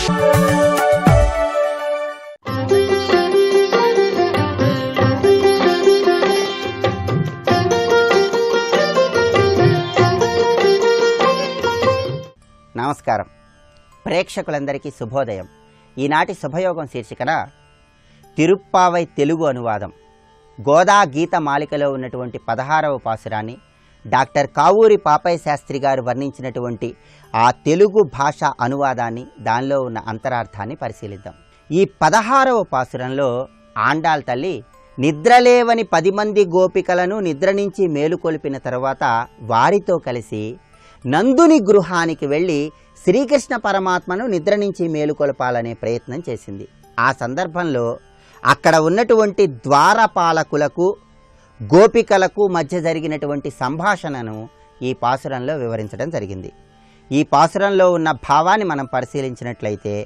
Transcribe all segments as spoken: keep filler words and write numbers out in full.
నమస్కారం. ప్రేక్షకులందరికీ శుభోదయం. ఈనాటి శుభయోగం శీర్షికన తిరుప్పావై తెలుగు అనువాదం గోదా గీత మాలికలో ఉన్నటువంటి పదహారవ పాసురాన్ని డాక్టర్ కావూరి పాపయ్య శాస్త్రి గారు వర్ణించినటువంటి ఆ తెలుగు భాష అనువాదాన్ని, దానిలో ఉన్న అంతరార్థాన్ని పరిశీలిద్దాం. ఈ పదహారవ పాసురంలో ఆండాళ్ తల్లి నిద్రలేవని పది మంది గోపికలను నిద్ర నుంచి మేలుకొల్పిన తరువాత వారితో కలిసి నందుని గృహానికి వెళ్ళి శ్రీకృష్ణ పరమాత్మను నిద్ర నుంచి మేలుకొల్పాలనే ప్రయత్నం చేసింది. ఆ సందర్భంలో అక్కడ ఉన్నటువంటి ద్వారపాలకులకు గోపికలకు మధ్య జరిగినటువంటి సంభాషణను ఈ పాసురంలో వివరించడం జరిగింది. ఈ పాసురంలో ఉన్న భావాన్ని మనం పరిశీలించినట్లయితే,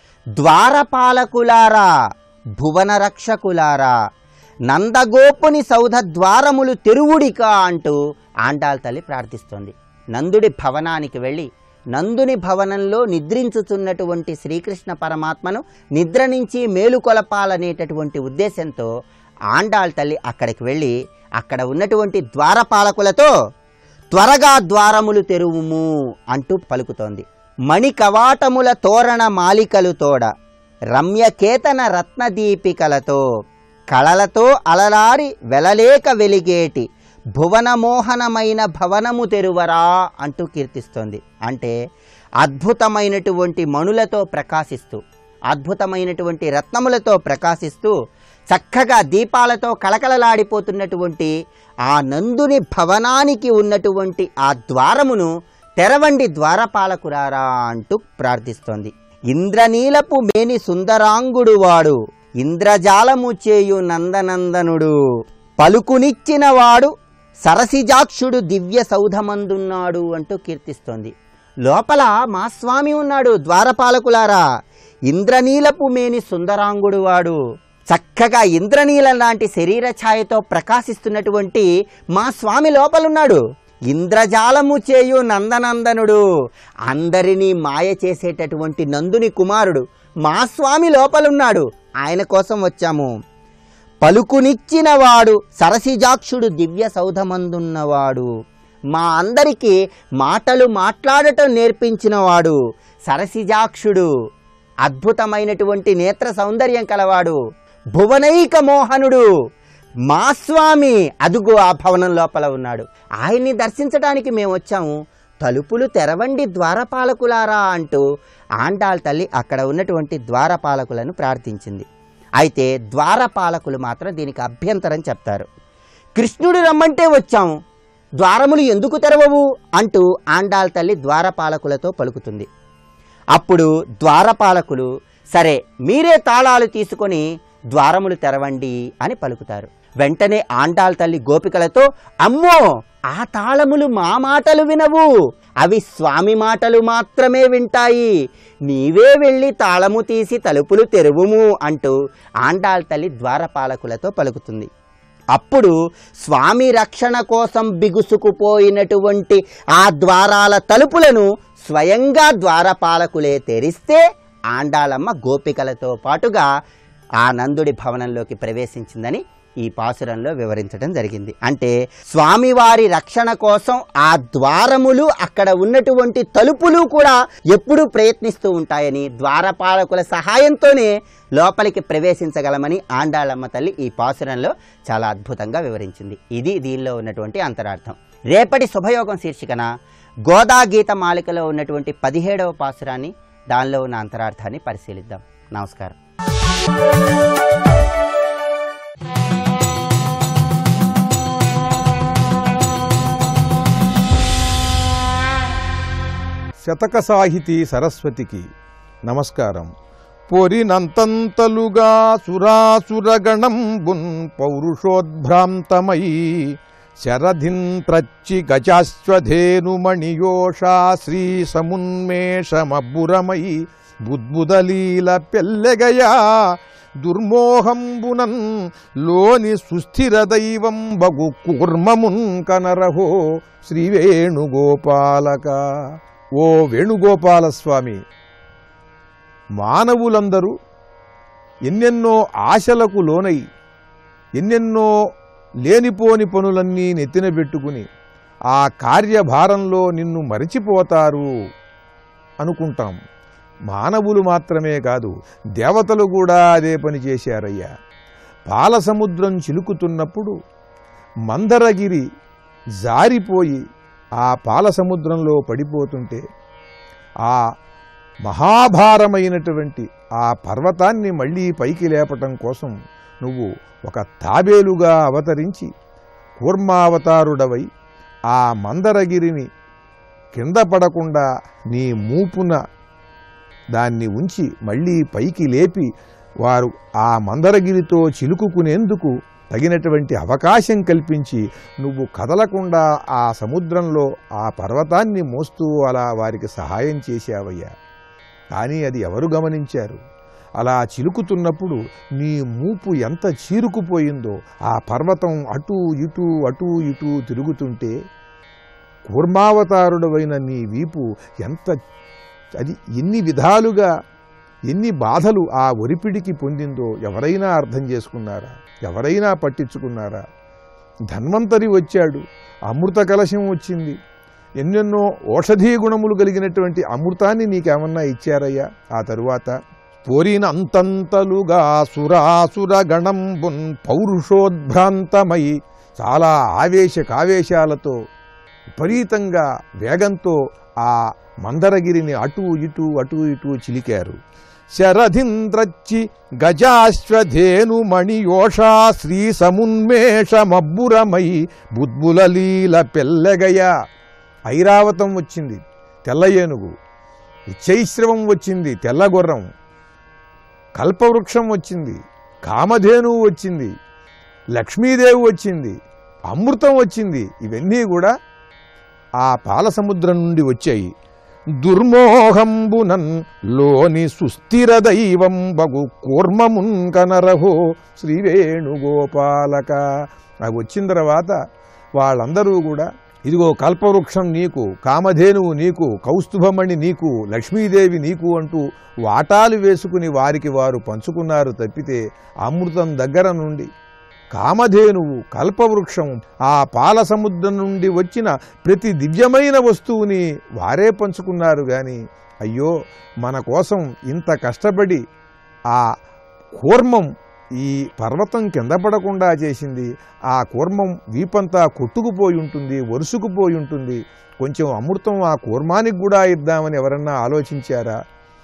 ద్వారపాలకులారా, భువన రక్షకులారా, నందగోపుని సౌధ ద్వారములు తెరువుడిక అంటూ ఆండాళ్ తల్లి ప్రార్థిస్తోంది. నందుడి భవనానికి వెళ్ళి నందుని భవనంలో నిద్రించుతున్నటువంటి శ్రీకృష్ణ పరమాత్మను నిద్ర నుంచి మేలుకొలపాలనేటటువంటి ఉద్దేశంతో ఆండాళ్ తల్లి అక్కడికి వెళ్ళి అక్కడ ఉన్నటువంటి ద్వారపాలకులతో త్వరగా ద్వారములు తెరువుము అంటూ పలుకుతోంది. మణి కవాటముల తోరణ మాలికలు తోడ రమ్యకేతన రత్నదీపికలతో కళలతో అలలారి వెలలేక వెలిగేటి భువనమోహనమైన భవనము తెరువరా అంటూ కీర్తిస్తోంది. అంటే అద్భుతమైనటువంటి మణులతో ప్రకాశిస్తూ, అద్భుతమైనటువంటి రత్నములతో ప్రకాశిస్తూ, చక్కగా దీపాలతో కళకళలాడిపోతున్నటువంటి ఆ నందుని భవనానికి ఉన్నటువంటి ఆ ద్వారమును తెరవండి ద్వారపాలకురారా అంటూ ప్రార్థిస్తోంది. ఇంద్రనీలపు మేని సుందరాంగుడు వాడు, ఇంద్రజాలము చేయు నందనందనుడు, పలుకునిచ్చిన వాడు సరసిజాక్షుడు దివ్య సౌధమందున్నాడు అంటూ కీర్తిస్తోంది. లోపల మా స్వామి ఉన్నాడు ద్వారపాలకులారా, ఇంద్రనీలపు మేని సుందరాంగుడు వాడు, చక్కగా ఇంద్రనీలం లాంటి శరీర ఛాయతో ప్రకాశిస్తున్నటువంటి మా స్వామి లోపలున్నాడు. ఇంద్రజాలము చేయు నందనందనుడు, అందరినీ మాయ చేసేటటువంటి నందుని కుమారుడు మా స్వామి లోపలున్నాడు, ఆయన కోసం వచ్చాము. పలుకునిచ్చినవాడు సరసిజాక్షుడు దివ్య సౌధమందున్నవాడు, మా అందరికీ మాటలు మాట్లాడటం నేర్పించినవాడు సరసిజాక్షుడు, అద్భుతమైనటువంటి నేత్ర సౌందర్యం కలవాడు, భువనైక మోహనుడు మా స్వామి అదుగో ఆ భవనం లోపల ఉన్నాడు, ఆయన్ని దర్శించడానికి మేము వచ్చాము, తలుపులు తెరవండి ద్వారపాలకులారా అంటూ ఆండాళ్ తల్లి అక్కడ ఉన్నటువంటి ద్వారపాలకులను ప్రార్థించింది. అయితే ద్వారపాలకులు మాత్రం దీనికి అభ్యంతరం చెప్తారు. కృష్ణుడు రమ్మంటే వచ్చాము, ద్వారములు ఎందుకు తెరవవు అంటూ ఆండాళ్ తల్లి ద్వారపాలకులతో పలుకుతుంది. అప్పుడు ద్వారపాలకులు సరే మీరే తాళాలు తీసుకొని ద్వారములు తెరవండి అని పలుకుతారు. వెంటనే ఆండాళ్ తల్లి గోపికలతో, అమ్మో ఆ తాళములు మా మాటలు వినవు, అవి స్వామి మాటలు మాత్రమే వింటాయి, నీవే వెళ్ళి తాళము తీసి తలుపులు తెరువుము అంటూ ఆండాళ్ తల్లి ద్వారపాలకులతో పలుకుతుంది. అప్పుడు స్వామి రక్షణ కోసం బిగుసుకుపోయినటువంటి ఆ ద్వారాల తలుపులను స్వయంగా ద్వారపాలకులే తెరిస్తే ఆండాళమ్మ గోపికలతో పాటుగా ఆ నందుడి భవనంలోకి ప్రవేశించిందని ఈ పాసురంలో వివరించడం జరిగింది. అంటే స్వామివారి రక్షణ కోసం ఆ ద్వారములు, అక్కడ ఉన్నటువంటి తలుపులు కూడా ఎప్పుడూ ప్రయత్నిస్తూ ఉంటాయని, ద్వారపాలకుల సహాయంతోనే లోపలికి ప్రవేశించగలమని ఆండాళమ్మ తల్లి ఈ పాసురంలో చాలా అద్భుతంగా వివరించింది. ఇది దీనిలో ఉన్నటువంటి అంతరార్థం. రేపటి శుభయోగం శీర్షికన గోదా గీత మాలికలో ఉన్నటువంటి పదిహేడవ పాసురాన్ని, దానిలో ఉన్న అంతరార్థాన్ని పరిశీలిద్దాం. నమస్కారం. శతక సాహితీ సరస్వతికి నమస్కారం. పొరినంతంతలుగా సురాసురగణంబున్ పౌరుషోద్భ్రాంతమై శరధింత్రచ్చి గజాశ్వధేనుమణియోషా శ్రీ సమున్మేషమబ్బురమై బుద్బుదలీల పెల్లెగయా దుర్మోహంబునన్ లోని సుస్థిర దైవం బగు కూర్మమున్ కనరహో శ్రీ వేణుగోపాలక. ఓ వేణుగోపాల స్వామి, మానవులందరూ ఎన్నెన్నో ఆశలకు లోనై ఎన్నెన్నో లేనిపోని పనులన్నీ నెత్తిన పెట్టుకుని ఆ కార్యభారంలో నిన్ను మరిచిపోతారు అనుకుంటాం. మానవులు మాత్రమే కాదు, దేవతలు కూడా అదే పని చేశారయ్యా. పాలసముద్రం చిలుకుతున్నప్పుడు మందరగిరి జారిపోయి ఆ పాలసముద్రంలో పడిపోతుంటే ఆ మహాభారమైనటువంటి ఆ పర్వతాన్ని మళ్ళీ పైకి లేపటం కోసం నువ్వు ఒక తాబేలుగా అవతరించి కూర్మావతారుడవై ఆ మందరగిరిని కింద పడకుండా నీ మూపున దాన్ని ఉంచి మళ్ళీ పైకి లేపి వారు ఆ మందరగిరితో చిలుకుకునేందుకు తగినటువంటి అవకాశం కల్పించి నువ్వు కదలకుండా ఆ సముద్రంలో ఆ పర్వతాన్ని మోస్తూ అలా వారికి సహాయం చేశావయ్యా. కానీ అది ఎవరు గమనించారు? అలా చిలుకుతున్నప్పుడు నీ మూపు ఎంత చీరుకుపోయిందో, ఆ పర్వతం అటూ ఇటూ అటూ ఇటూ తిరుగుతుంటే కూర్మావతారుడవైన నీ వీపు ఎంత అది ఎన్ని విధాలుగా ఎన్ని బాధలు ఆ ఒరిపిడికి పొందిందో ఎవరైనా అర్థం చేసుకున్నారా? ఎవరైనా పట్టించుకున్నారా? ధన్వంతరి వచ్చాడు, అమృత కలశం వచ్చింది, ఎన్నెన్నో ఓషధీ గుణములు కలిగినటువంటి అమృతాన్ని నీకేమన్నా ఇచ్చారయ్యా? ఆ తరువాత పోరినంతంతలుగా సురాసుర గణంబున్ పౌరుషోద్భ్రాంతమై చాలా ఆవేశ కావేశాలతో విపరీతంగా వేగంతో ఆ మందరగిరిని అటూ ఇటూ అటూ ఇటూ చిలికారు. శరధింద్రచ్చి గజాశ్వధేను మణియోషా శ్రీ సమున్మేషమబ్బురమై బుద్బులలీల పెల్లెగయ. ఐరావతం వచ్చింది, తెల్ల ఏనుగు. ఉచ్చైశ్రవం వచ్చింది, తెల్లగొర్రం. కల్పవృక్షం వచ్చింది, కామధేనువు వచ్చింది, లక్ష్మీదేవి వచ్చింది, అమృతం వచ్చింది. ఇవన్నీ కూడా ఆ పాలసముద్రం నుండి వచ్చాయి. దుర్మోహంబునన్ లోని సుస్థిర దైవం బగు కూర్మమున్ కనరహో శ్రీవేణుగోపాలక. అవి వచ్చిన తర్వాత వాళ్ళందరూ కూడా ఇదిగో కల్పవృక్షం నీకు, కామధేనువు నీకు, కౌస్తుభమణి నీకు, లక్ష్మీదేవి నీకు అంటూ వాటాలు వేసుకుని వారికి వారు పంచుకున్నారు తప్పితే అమృతం దగ్గర నుండి కామధేనువు, కల్పవృక్షం, ఆ పాలసముద్రం నుండి వచ్చిన ప్రతి దివ్యమైన వస్తువుని వారే పంచుకున్నారు. కానీ అయ్యో మన కోసం ఇంత కష్టపడి ఆ కూర్మం ఈ పర్వతం కింద పడకుండా చేసింది. ఆ కూర్మం వీపంతా కొట్టుకుపోయి ఉంటుంది, వరుసుకుపోయి ఉంటుంది. కొంచెం అమృతం ఆ కూర్మానికి కూడా ఇద్దామని ఎవరన్నా ఆలోచించారా?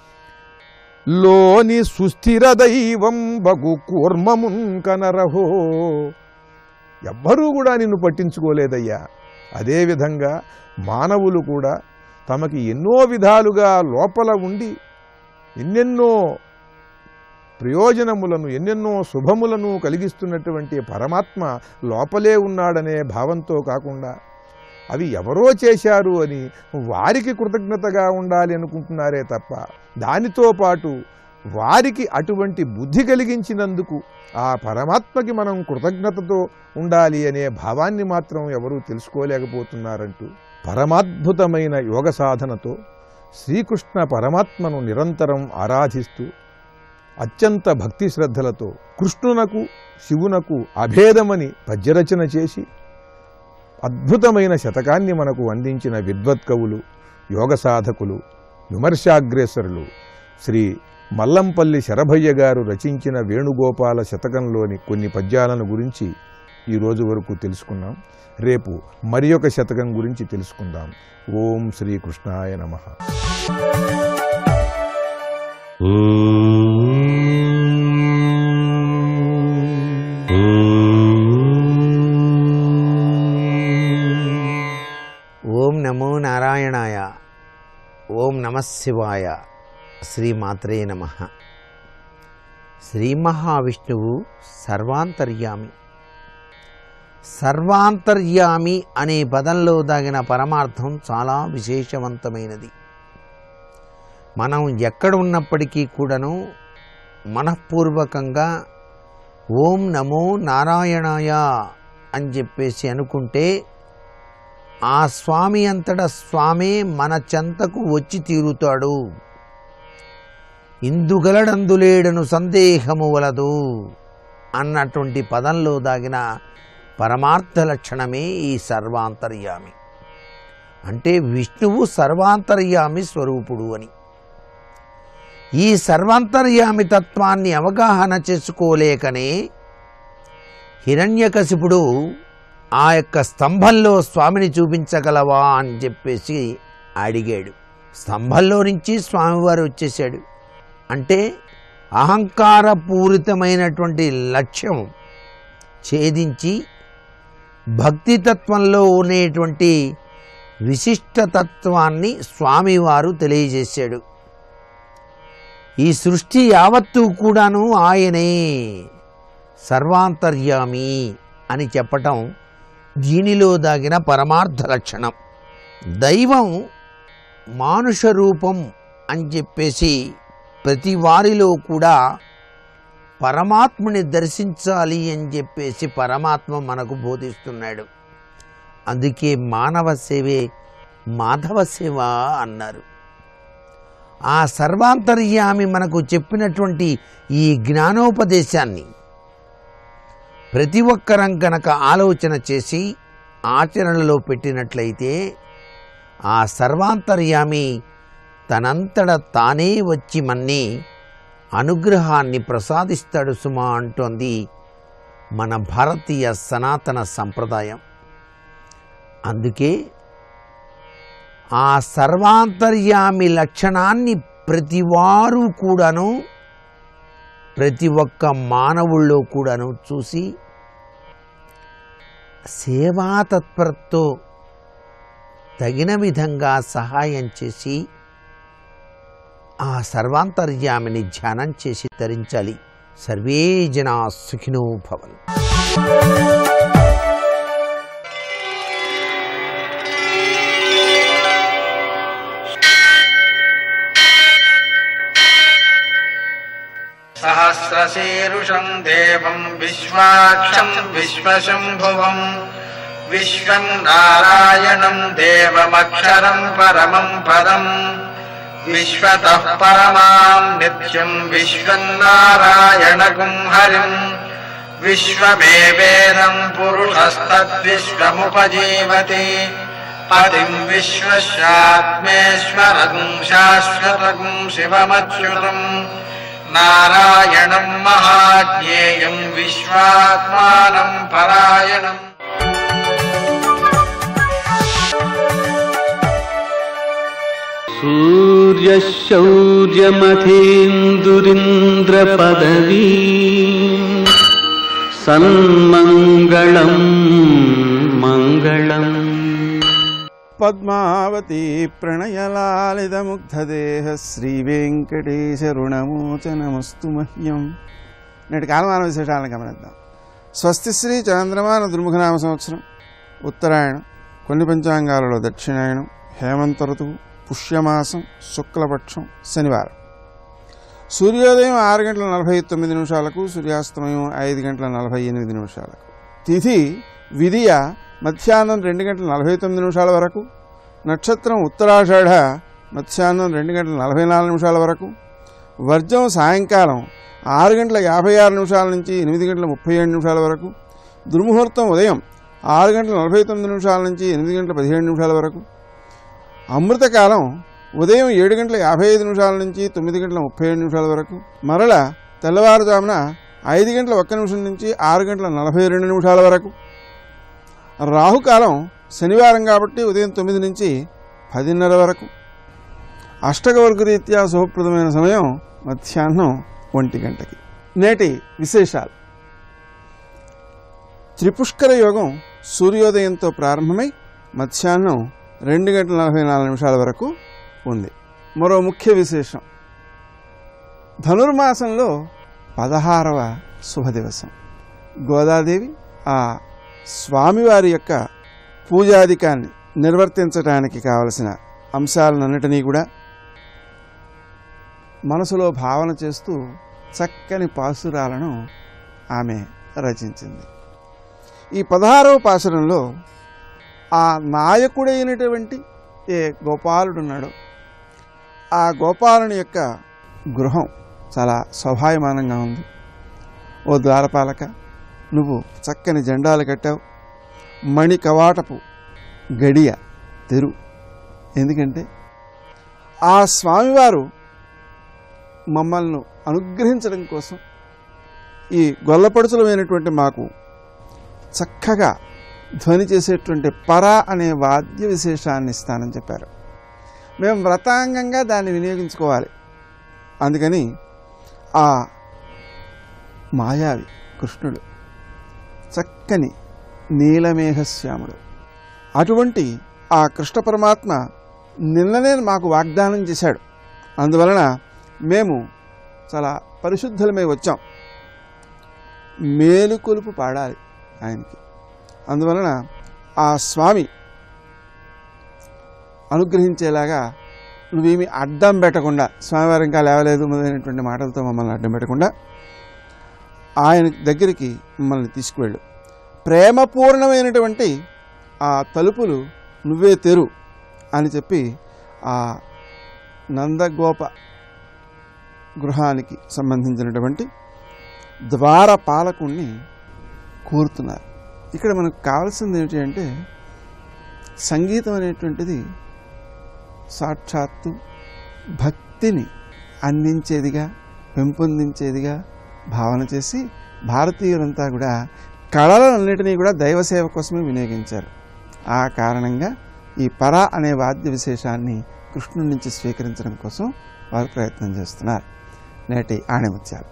లోని సుస్థిర దైవం బగు కూర్మమున్ కనరహో. ఎవ్వరూ కూడా నిన్ను పట్టించుకోలేదయ్యా. అదేవిధంగా మానవులు కూడా తమకి ఎన్నో విధాలుగా లోపల ఉండి ఎన్నెన్నో ప్రయోజనములను ఎన్నెన్నో శుభములను కలిగిస్తున్నటువంటి పరమాత్మ లోపలే ఉన్నాడనే భావంతో కాకుండా అవి ఎవరో చేశారు అని వారికి కృతజ్ఞతగా ఉండాలి అనుకుంటున్నారే తప్ప దానితో పాటు వారికి అటువంటి బుద్ధి కలిగించినందుకు ఆ పరమాత్మకి మనం కృతజ్ఞతతో ఉండాలి అనే భావాన్ని మాత్రం ఎవరూ తెలుసుకోలేకపోతున్నారంటూ పరమాద్భుతమైన యోగ సాధనతో శ్రీకృష్ణ పరమాత్మను నిరంతరం ఆరాధిస్తూ అత్యంత భక్తి శ్రద్ధలతో కృష్ణునకు శివునకు అభేదమని పద్యరచన చేసి అద్భుతమైన శతకాన్ని మనకు అందించిన విద్వత్కవులు, యోగ సాధకులు, విమర్శాగ్రేసరులు శ్రీ మల్లంపల్లి శరభయ్య గారు రచించిన వేణుగోపాల శతకంలోని కొన్ని పద్యాలను గురించి ఈరోజు వరకు తెలుసుకున్నాం. రేపు మరి ఒక శతకం గురించి తెలుసుకుందాం. ఓం శ్రీకృష్ణాయ నమః. ఓం నమో నారాయణాయ. ఓం నమః శివాయ. శ్రీమాత్రే నమః. శ్రీ మహావిష్ణువు సర్వాంతర్యామి. సర్వాంతర్యామి అనే పదంలో దాగిన పరమార్థం చాలా విశేషవంతమైనది. మనం ఎక్కడ ఉన్నప్పటికీ కూడాను మనఃపూర్వకంగా ఓం నమో నారాయణాయ అని చెప్పేసి అనుకుంటే ఆ స్వామి అంతటా స్వామే మన చెంతకు వచ్చి తీరుతాడు. ఇందుగలడందులేడను సందేహము వలదు అన్నటువంటి పదంలో దాగిన పరమార్థ లక్షణమే ఈ సర్వాంతర్యామి. అంటే విష్ణువు సర్వాంతర్యామి స్వరూపుడు అని. ఈ సర్వాంతర్యామి తత్వాన్ని అవగాహన చేసుకోలేకనే హిరణ్యకశిపుడు ఆ యొక్క స్తంభంలో స్వామిని చూపించగలవా అని చెప్పేసి అడిగాడు. స్తంభంలో నుంచి స్వామివారు వచ్చేసాడు. అంటే అహంకారపూరితమైనటువంటి లక్ష్యం ఛేదించి భక్తితత్వంలో ఉండేటువంటి విశిష్టతత్వాన్ని స్వామివారు తెలియజేశాడు. ఈ సృష్టి యావత్తు కూడాను ఆయనే సర్వాంతర్యామి అని చెప్పటం దీనిలో దాగిన పరమార్థ లక్షణం. దైవం మానుష రూపం అని చెప్పేసి ప్రతి వారిలో కూడా పరమాత్మని దర్శించాలి అని చెప్పేసి పరమాత్మ మనకు బోధిస్తున్నాడు. అందుకే మానవ సేవే మాధవ సేవ అన్నారు. ఆ సర్వాంతర్యామి మనకు చెప్పినటువంటి ఈ జ్ఞానోపదేశాన్ని ప్రతి ఒక్కరం కనుక ఆలోచన చేసి ఆచరణలో పెట్టినట్లయితే ఆ సర్వాంతర్యామి తనంతట తానే వచ్చి మన్ని అనుగ్రహాన్ని ప్రసాదిస్తాడు సుమా అంటోంది మన భారతీయ సనాతన సంప్రదాయం. అందుకే ఆ సర్వాంతర్యామి లక్షణాన్ని ప్రతివారు కూడాను ప్రతి ఒక్క మానవుల్లో కూడాను చూసి సేవాతత్పరతో తగిన విధంగా సహాయం చేసి ఆ సర్వాంతర్యామిని ధ్యానం చేసి తరించాలి. సర్వే జనా సుఖినో భవంతు. సహస్రశీరుషం దేవం విశ్వాక్షం విశ్వశంభువం విశ్వం నారాయణం దేవమక్షరం పరమం పదం విశ్వతః పరమాం నిత్యం విశ్వం నారాయణకం హరిం విశ్వమేవేదం పురుషస్తద్విశ్వముపజీవతి పతిం విశ్వస్యాత్మేశ్వరం శాశ్వతం శివమచ్యుతం నారాయణం మహాజ్ఞేయం విశ్వాత్మానం పరాయణం. సూర్యశౌర్యమథేంద్రపదవీ సన్మంగళం మంగళం. పద్మావతి ప్రణయలాలితముగ్ధదేహ శ్రీవేంకటేశరుణమోచనమస్తు మహ్యం. నేటి కాలమాన విశేషాలను గమనిద్దాం. స్వస్తి శ్రీ చాంద్రమాన దుర్ముఖనామ సంవత్సరం, ఉత్తరాయణం, కొన్ని పంచాంగాలలో దక్షిణాయనం, హేమంత ఋతువు, పుష్యమాసం, శుక్లపక్షం, శనివారం. సూర్యోదయం ఆరు గంటల నలభై తొమ్మిది నిమిషాలకు, సూర్యాస్తమయం ఐదు గంటల నలభై ఎనిమిది నిమిషాలకు. తిథి విధియ మధ్యాహ్నం రెండు గంటల నలభై తొమ్మిది నిమిషాల వరకు, నక్షత్రం ఉత్తరాషాఢ మధ్యాహ్నం రెండు గంటల నలభై నాలుగు నిమిషాల వరకు, వర్జం సాయంకాలం ఆరు గంటల యాభై ఆరు నిమిషాల నుంచి ఎనిమిది గంటల ముప్పై ఏడు నిమిషాల వరకు, దుర్ముహూర్తం ఉదయం ఆరు గంటల నలభై తొమ్మిది నిమిషాల నుంచి ఎనిమిది గంటల పదిహేడు నిమిషాల వరకు, అమృతకాలం ఉదయం ఏడు గంటల యాభై ఐదు నిమిషాల నుంచి తొమ్మిది గంటల ముప్పై ఏడు నిమిషాల వరకు, మరల తెల్లవారుజామున ఐదు గంటల ఒక్క నిమిషం నుంచి ఆరు గంటల నలభై రెండు నిమిషాల వరకు. రాహుకాలం శనివారం కాబట్టి ఉదయం తొమ్మిది నుంచి పదిన్నర వరకు. అష్టకవర్గ రీత్యా శుభప్రదమైన సమయం మధ్యాహ్నం ఒంటి గంటకి. నేటి విశేషాలు. త్రిపుష్కర యోగం సూర్యోదయంతో ప్రారంభమై మధ్యాహ్నం రెండు గంటల నలభై నాలుగు నిమిషాల వరకు ఉంది. మరో ముఖ్య విశేషం, ధనుర్మాసంలో పదహారవ శుభదివసం. గోదాదేవి ఆ స్వామివారి యొక్క పూజాధికాన్ని నిర్వర్తించడానికి కావలసిన అంశాలన్నిటినీ కూడా మనసులో భావన చేస్తూ చక్కని పాసురాలను ఆమె రచించింది. ఈ పదహారవ పాసురంలో ఆ నాయకుడైనటువంటి ఏ గోపాలుడున్నాడో ఆ గోపాలుని యొక్క గృహం చాలా శోభాయమానంగా ఉంది. ఓ ద్వారపాలక, నువ్వు చక్కని జెండాలు కట్టావు, మణి కవాటపు గడియ తెరు. ఎందుకంటే ఆ స్వామివారు మమ్మల్ని అనుగ్రహించడం కోసం ఈ గొల్లపడుచులమైనటువంటి మాకు చక్కగా ధ్వని చేసేటువంటి పరా అనే వాద్య విశేషాన్ని ఇస్తానని చెప్పారు. మేము వ్రతాంగంగా దాన్ని వినియోగించుకోవాలి. అందుకని ఆ మాయావి కృష్ణుడు చక్కని నీలమేఘశ్యాముడు, అటువంటి ఆ కృష్ణ పరమాత్మ నిన్ననే మాకు వాగ్దానం చేశాడు. అందువలన మేము చాలా పరిశుద్ధులమై వచ్చాం. మేలుకొలుపు పాడాలి ఆయనకి. అందువలన ఆ స్వామి అనుగ్రహించేలాగా నువ్వేమి అడ్డం పెట్టకుండా, స్వామివారు ఇంకా లేవలేదు మొదలైనటువంటి మాటలతో మమ్మల్ని అడ్డం పెట్టకుండా ఆయన దగ్గరికి మమ్మల్ని తీసుకువెళ్ళు. ప్రేమపూర్ణమైనటువంటి ఆ తలుపులు నువ్వే తెరు అని చెప్పి ఆ నందగోప గృహానికి సంబంధించినటువంటి ద్వారపాలకుణ్ణి కోరుతున్నారు. ఇక్కడ మనకు కావాల్సింది ఏమిటి అంటే, సంగీతం అనేటువంటిది సాక్షాత్తు భక్తిని అందించేదిగా, పెంపొందించేదిగా భావన చేసి భారతీయులంతా కూడా కళలన్నిటినీ కూడా దైవసేవ కోసమే వినియోగించారు. ఆ కారణంగా ఈ పరా అనే వాద్య విశేషాన్ని కృష్ణుడి నుంచి స్వీకరించడం కోసం వారు ప్రయత్నం చేస్తున్నారు. నేటి ఆణిముత్యాలు.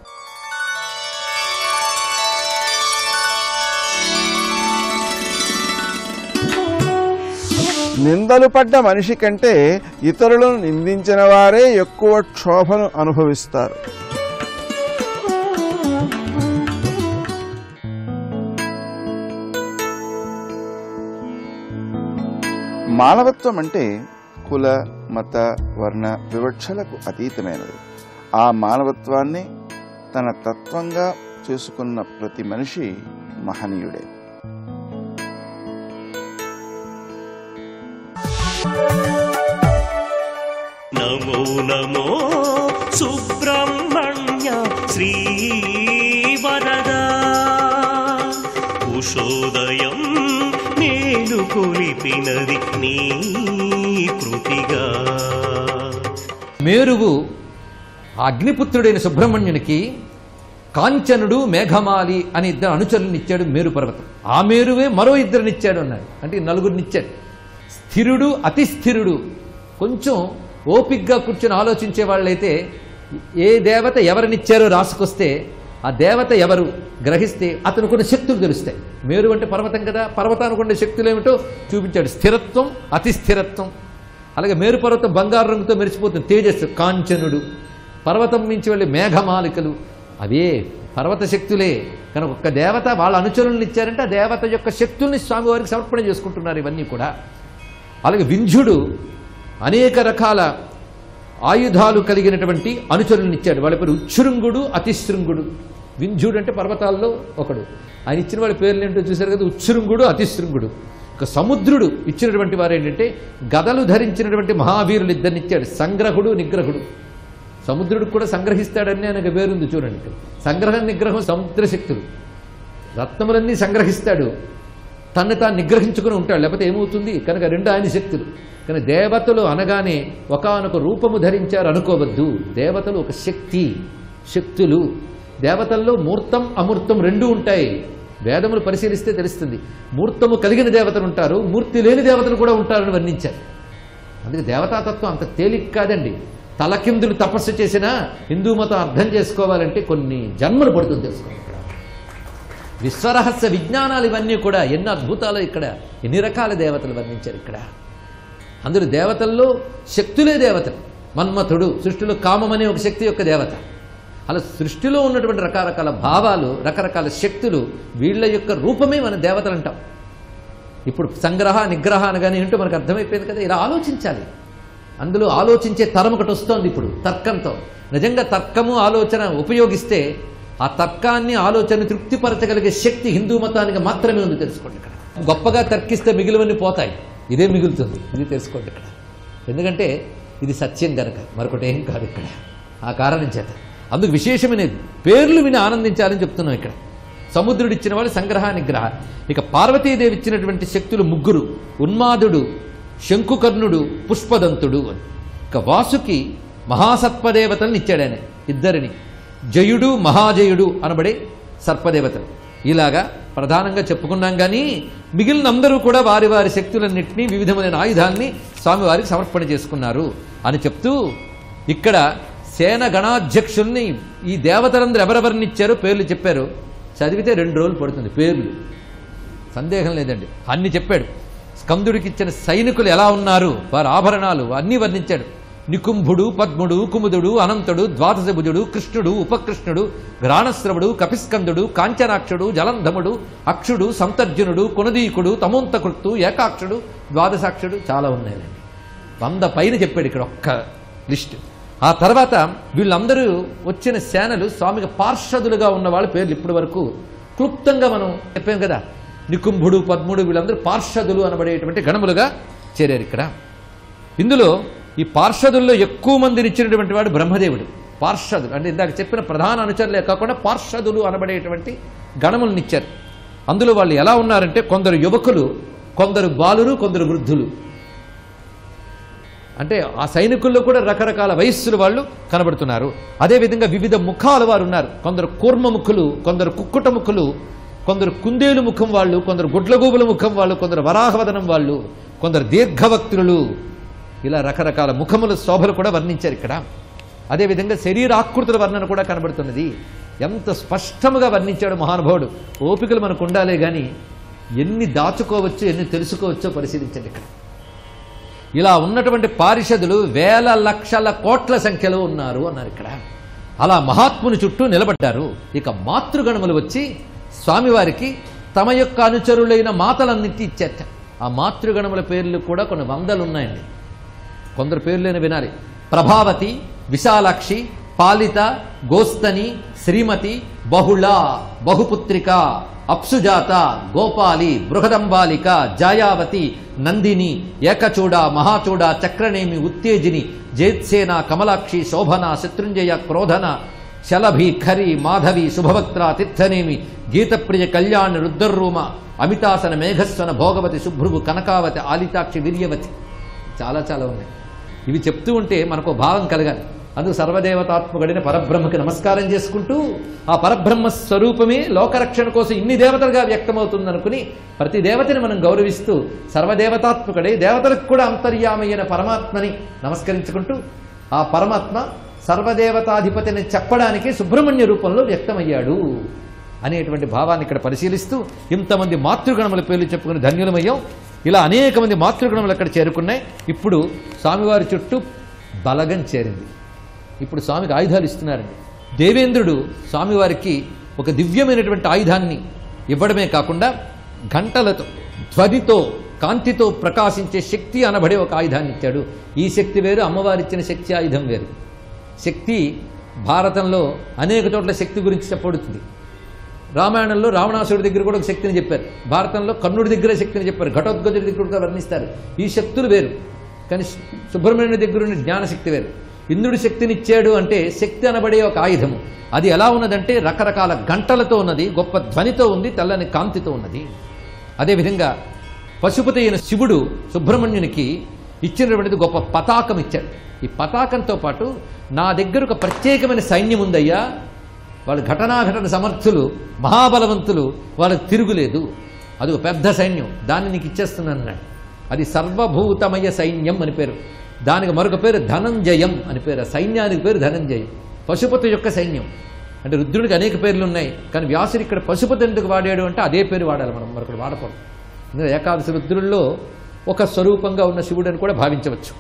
నిందలు పడ్డ మనిషి కంటే ఇతరులను నిందించిన వారే ఎక్కువ క్షోభను అనుభవిస్తారు. మానవత్వం అంటే కుల, మత, వర్ణ వివక్షలకు అతీతమైనది. ఆ మానవత్వాన్ని తన తత్వంగా చేసుకున్న ప్రతి మనిషి మహనీయుడే. నమో నమో సుబ్రహ్మణ్య శ్రీ వరదా, ఉషోదయం నేను కొలిపినది నీ కృతిగా. మేరువు అగ్నిపుత్రుడైన సుబ్రహ్మణ్యునికి కాంచనుడు, మేఘమాలి అని ఇద్దరు అనుచరులనిచ్చాడు మేరు పర్వతం. ఆ మేరువే మరో ఇద్దరినిచ్చాడు అన్నాడు. అంటే నలుగురినిచ్చాడు. స్థిరుడు, అతి స్థిరుడు. కొంచెం ఓపిగ్గా కూర్చొని ఆలోచించే వాళ్ళైతే ఏ దేవత ఎవరినిచ్చారో రాసుకొస్తే ఆ దేవత ఎవరు గ్రహిస్తే అతను కొన్ని శక్తులు తెలుస్తాయి. మేరు అంటే పర్వతం కదా, పర్వతానికి ఉండే శక్తులు ఏమిటో చూపించాడు. స్థిరత్వం, అతి స్థిరత్వం. అలాగే మేరు పర్వతం బంగారు రంగుతో మెరిసిపోతుంది, తేజస్సు. కాంచనుడు, పర్వతం నుంచి వెళ్ళే మేఘమాలికలు, అవే పర్వత శక్తులే. కనుక ఒక్క దేవత వాళ్ళ అనుచరులను ఇచ్చారంటే ఆ దేవత యొక్క శక్తుల్ని స్వామివారికి సమర్పణ చేసుకుంటున్నారు ఇవన్నీ కూడా. అలాగే వింధ్యుడు అనేక రకాల ఆయుధాలు కలిగినటువంటి అనుచరులను ఇచ్చాడు. వాళ్ళ పేరు ఉచ్ఛృంగుడు, అతిశృంగుడు. వింధ్యుడు అంటే పర్వతాల్లో ఒకడు. ఆయన ఇచ్చిన వాళ్ళ పేర్లు ఏంటో చూశారు కదా, ఉచ్ఛృంగుడు, అతిశృంగుడు. ఇక సముద్రుడు ఇచ్చినటువంటి వారు ఏంటంటే గదలు ధరించినటువంటి మహావీరులు ఇద్దరిని ఇచ్చాడు, సంగ్రహుడు, నిగ్రహుడు. సముద్రుడికి కూడా సంగ్రహిస్తాడని ఆయనకు పేరుంది చూడండి. సంగ్రహం, నిగ్రహం సముద్ర శక్తులు. రత్నములన్నీ సంగ్రహిస్తాడు, తన్ను తాను నిగ్రహించుకుని ఉంటాడు, లేకపోతే ఏమవుతుంది. కనుక రెండు ఆయన శక్తులు. కానీ దేవతలు అనగానే ఒకానొక రూపము ధరించారు అనుకోవద్దు. దేవతలు ఒక శక్తి, శక్తులు. దేవతల్లో మూర్తం, అమూర్తం రెండూ ఉంటాయి. వేదములు పరిశీలిస్తే తెలుస్తుంది. మూర్తము కలిగిన దేవతలు ఉంటారు, మూర్తి లేని దేవతలు కూడా ఉంటారని వర్ణించారు. అందుకే దేవతాతత్వం అంత తేలిక కాదండి. తలకిందులు తపస్సు చేసినా హిందూ మతం అర్థం చేసుకోవాలంటే కొన్ని జన్మలు పడుతుంది తెలుసుకోవాలి. ఇక్కడ విశ్వరహస్య విజ్ఞానాలు ఇవన్నీ కూడా ఎన్ని అద్భుతాలు, ఇక్కడ ఎన్ని రకాల దేవతలు వర్ణించారు. ఇక్కడ అందులో దేవతల్లో శక్తులే దేవతలు. మన్మథుడు సృష్టిలో కామం అనే ఒక శక్తి యొక్క దేవత. అలా సృష్టిలో ఉన్నటువంటి రకరకాల భావాలు, రకరకాల శక్తులు, వీళ్ళ యొక్క రూపమే మన దేవతలు అంటాం. ఇప్పుడు సంగ్రహ, నిగ్రహ అనగానే ఏంటో మనకు అర్థమైపోయింది కదా. ఇలా ఆలోచించాలి. అందులో ఆలోచించే తరం ఒకటి వస్తోంది ఇప్పుడు తర్కంతో. నిజంగా తర్కము, ఆలోచన ఉపయోగిస్తే ఆ తర్కాన్ని, ఆలోచన తృప్తిపరచగలిగే శక్తి హిందూ మతానికి మాత్రమే ఉంది తెలుసుకోండి. ఇక్కడ గొప్పగా తర్కిస్తే మిగిలివన్నీ పోతాయి, ఇదే మిగులుతుంది. ఇది తెలుసుకోండి ఇక్కడ. ఎందుకంటే ఇది సత్యం కనుక, మరొకటి ఏం కాదు. ఇక్కడ ఆ కారణం చేత అందుకు విశేషమైనది పేర్లు విని ఆనందించాలని చెప్తున్నాం ఇక్కడ. సముద్రుడు ఇచ్చిన వాళ్ళు సంగ్రహ నిగ్రహ. ఇక పార్వతీదేవి ఇచ్చినటువంటి శక్తులు ముగ్గురు, ఉన్మాదుడు, శంకుకర్ణుడు, పుష్పదంతుడు అని. ఇక వాసుకి మహాసర్పదేవతలను ఇచ్చాడు ఆయన ఇద్దరిని, జయుడు మహాజయుడు అనబడే సర్పదేవతలు. ఇలాగా ప్రధానంగా చెప్పుకున్నాం. కానీ మిగిలిన అందరూ కూడా వారి వారి శక్తులన్నింటినీ వివిధమైన ఆయుధాలని స్వామివారికి సమర్పణ చేసుకున్నారు అని చెప్తూ ఇక్కడ సేన గణాధ్యక్షుల్ని ఈ దేవతలందరూ ఎవరెవరిని ఇచ్చారో పేర్లు చెప్పారు. చదివితే రెండు రోజులు పడుతుంది పేర్లు, సందేహం లేదండి. అన్ని చెప్పాడు. స్కందుడికి ఇచ్చిన సైనికులు ఎలా ఉన్నారు, వారి ఆభరణాలు అన్నీ వర్ణించాడు. నికుంభుడు, పద్ముడు, కుముదుడు, అనంతుడు, ద్వాదశభుజుడు, కృష్ణుడు, ఉపకృష్ణుడు, గ్రాణశ్రవుడు, కపిస్కందుడు, కాంచనాక్షుడు, జలంధముడు, అక్షుడు, సంతర్జునుడు, కునదీకుడు, తమోంతకృత్తు, ఏకాక్షుడు, ద్వాదశాక్షుడు, చాలా ఉన్నాయండి. వంద పైన చెప్పాడు ఇక్కడ ఒక్క లిస్ట్. ఆ తర్వాత వీళ్ళందరూ వచ్చిన సేనలు స్వామికి పార్షదులుగా ఉన్న వాళ్ళ పేర్లు ఇప్పటి వరకు క్లుప్తంగా మనం చెప్పాం కదా. నికుంభుడు, పద్ముడు వీళ్ళందరూ పార్షదులు అనబడేటువంటి గణములుగా చేరారు ఇక్కడ. ఇందులో ఈ పార్షదుల్లో ఎక్కువ మందిని ఇచ్చినటువంటి వాడు బ్రహ్మదేవుడు. పార్షదులు అంటే ఇందాక చెప్పిన ప్రధాన అనుచరులే కాకుండా పార్షదులు అనబడేటువంటి గణములను ఇచ్చారు. అందులో వాళ్ళు ఎలా ఉన్నారంటే కొందరు యువకులు, కొందరు బాలురు, కొందరు వృద్ధులు. అంటే ఆ సైనికుల్లో కూడా రకరకాల వయస్సులు వాళ్ళు కనబడుతున్నారు. అదేవిధంగా వివిధ ముఖాలు వారు ఉన్నారు. కొందరు కూర్మముఖులు, కొందరు కుక్కుట ముఖులు, కొందరు కుందేలు ముఖం వాళ్ళు, కొందరు గుడ్లగూబుల ముఖం వాళ్ళు, కొందరు వరాహవదనం వాళ్ళు, కొందరు దీర్ఘవక్తులు. ఇలా రకరకాల ముఖముల శోభలు కూడా వర్ణించారు ఇక్కడ. అదేవిధంగా శరీరాకృతుల వర్ణన కూడా కనబడుతున్నది. ఎంత స్పష్టముగా వర్ణించాడు మహానుభావుడు. ఓపికలు మనకు ఉండాలే కానీ ఎన్ని దాచుకోవచ్చు, ఎన్ని తెలుసుకోవచ్చో పరిశీలించండి ఇక్కడ. ఇలా ఉన్నటువంటి పారిషదులు వేల లక్షల కోట్ల సంఖ్యలో ఉన్నారు అన్నారు ఇక్కడ. అలా మహాత్ముని చుట్టూ నిలబడ్డారు. ఇక మాతృగణములు వచ్చి స్వామివారికి తమ యొక్క అనుచరులైన మాతలన్నింటి ఇచ్చారట. ఆ మాతృగణముల పేర్లు కూడా కొన్ని వందలు ఉన్నాయండి. కొందరు పేర్లైన వినాలి. ప్రభావతి, విశాలాక్షి, పాలిత, గోస్తని, శ్రీమతి, బహుళ, బహుపుత్రిక, అప్సుజాత, గోపాలి, బృహదంబాలిక, జాయావతి, నందిని, ఏకచూడ, మహాచూడ, చక్రనేమి, ఉత్తేజిని, జయత్సేన, కమలాక్షి, శోభన, శత్రుంజయ, క్రోధన, శలభి, ఖరి, మాధవి, శుభవక్త్ర, తిర్థనేమి, గీతప్రియ, కళ్యాణ్, రుద్రరూమ, అమితాసన, మేఘస్వన, భోగవతి, శుభ్రువు, కనకావతి, ఆలితాక్షి, వీర్యవతి. చాలా చాలా ఉన్నాయి. ఇవి చెప్తూ ఉంటే మనకు భావం కలగాలి. అందుకు సర్వదేవతాత్మకుడైన పరబ్రహ్మకి నమస్కారం చేసుకుంటూ ఆ పరబ్రహ్మ స్వరూపమే లోకరక్షణ కోసం ఇన్ని దేవతలుగా వ్యక్తమవుతుందనుకుని ప్రతి దేవతని మనం గౌరవిస్తూ సర్వదేవతాత్మకుడై దేవతలకు కూడా అంతర్యామైన పరమాత్మని నమస్కరించుకుంటూ ఆ పరమాత్మ సర్వదేవతాధిపతిని చెప్పడానికి సుబ్రహ్మణ్య రూపంలో వ్యక్తమయ్యాడు అనేటువంటి భావాన్ని ఇక్కడ పరిశీలిస్తూ ఇంతమంది మాతృగణముల పేర్లు చెప్పుకుని ధన్యులమయ్యాం. ఇలా అనేక మంది మాతృగణములు అక్కడ చేరుకున్నాయి. ఇప్పుడు స్వామివారి చుట్టూ బలగం చేరింది. ఇప్పుడు స్వామికి ఆయుధాలు ఇస్తున్నారండి. దేవేంద్రుడు స్వామివారికి ఒక దివ్యమైనటువంటి ఆయుధాన్ని ఇవ్వడమే కాకుండా గంటలతో, ధ్వనితో, కాంతితో ప్రకాశించే శక్తి అనబడే ఒక ఆయుధాన్ని ఇచ్చాడు. ఈ శక్తి వేరు, అమ్మవారిచ్చిన శక్తి ఆయుధం వేరు. శక్తి భారతంలో అనేక చోట్ల శక్తి గురించి చెప్పబడుతుంది. రామాయణంలో రావణాసుడి దగ్గర కూడా ఒక శక్తిని చెప్పారు. భారతంలో కర్ణుడి దగ్గర శక్తిని చెప్పారు. ఘటోద్గజుడి దగ్గర కూడా వర్ణిస్తారు. ఈ శక్తులు వేరు. కానీ సుబ్రహ్మణ్యుడి దగ్గర ఉన్న జ్ఞానశక్తి వేరు. ఇంద్రుడి శక్తినిచ్చాడు అంటే శక్తి అనబడే ఒక ఆయుధము. అది ఎలా ఉన్నదంటే రకరకాల గంటలతో ఉన్నది, గొప్ప ధ్వనితో ఉంది, తెల్లని కాంతితో ఉన్నది. అదేవిధంగా పశుపతి అయిన శివుడు సుబ్రహ్మణ్యునికి ఇచ్చినటువంటిది గొప్ప పతాకం ఇచ్చాడు. ఈ పతాకంతో పాటు నా దగ్గర ఒక ప్రత్యేకమైన సైన్యం ఉందయ్యా, వాళ్ళు ఘటనాఘటన సమర్థులు, మహాబలవంతులు, వాళ్ళకి తిరుగులేదు, అది ఒక పెద్ద సైన్యం, దాన్ని నీకు ఇచ్చేస్తున్నాను అన్నాడు. అది సర్వభూతమయ సైన్యం అని పేరు. దానికి మరొక పేరు ధనంజయం అని పేరు. సైన్యానికి పేరు ధనంజయం. పశుపతి యొక్క సైన్యం అంటే రుద్రుడికి అనేక పేర్లు ఉన్నాయి, కానీ వ్యాసుడు ఇక్కడ పశుపతి ఎందుకు వాడాడు అంటే అదే పేరు వాడాలి మనం, మరొకటి వాడకూడదు. ఎందుకంటే ఏకాదశి రుద్రుల్లో ఒక స్వరూపంగా ఉన్న శివుడు అని కూడా భావించవచ్చు.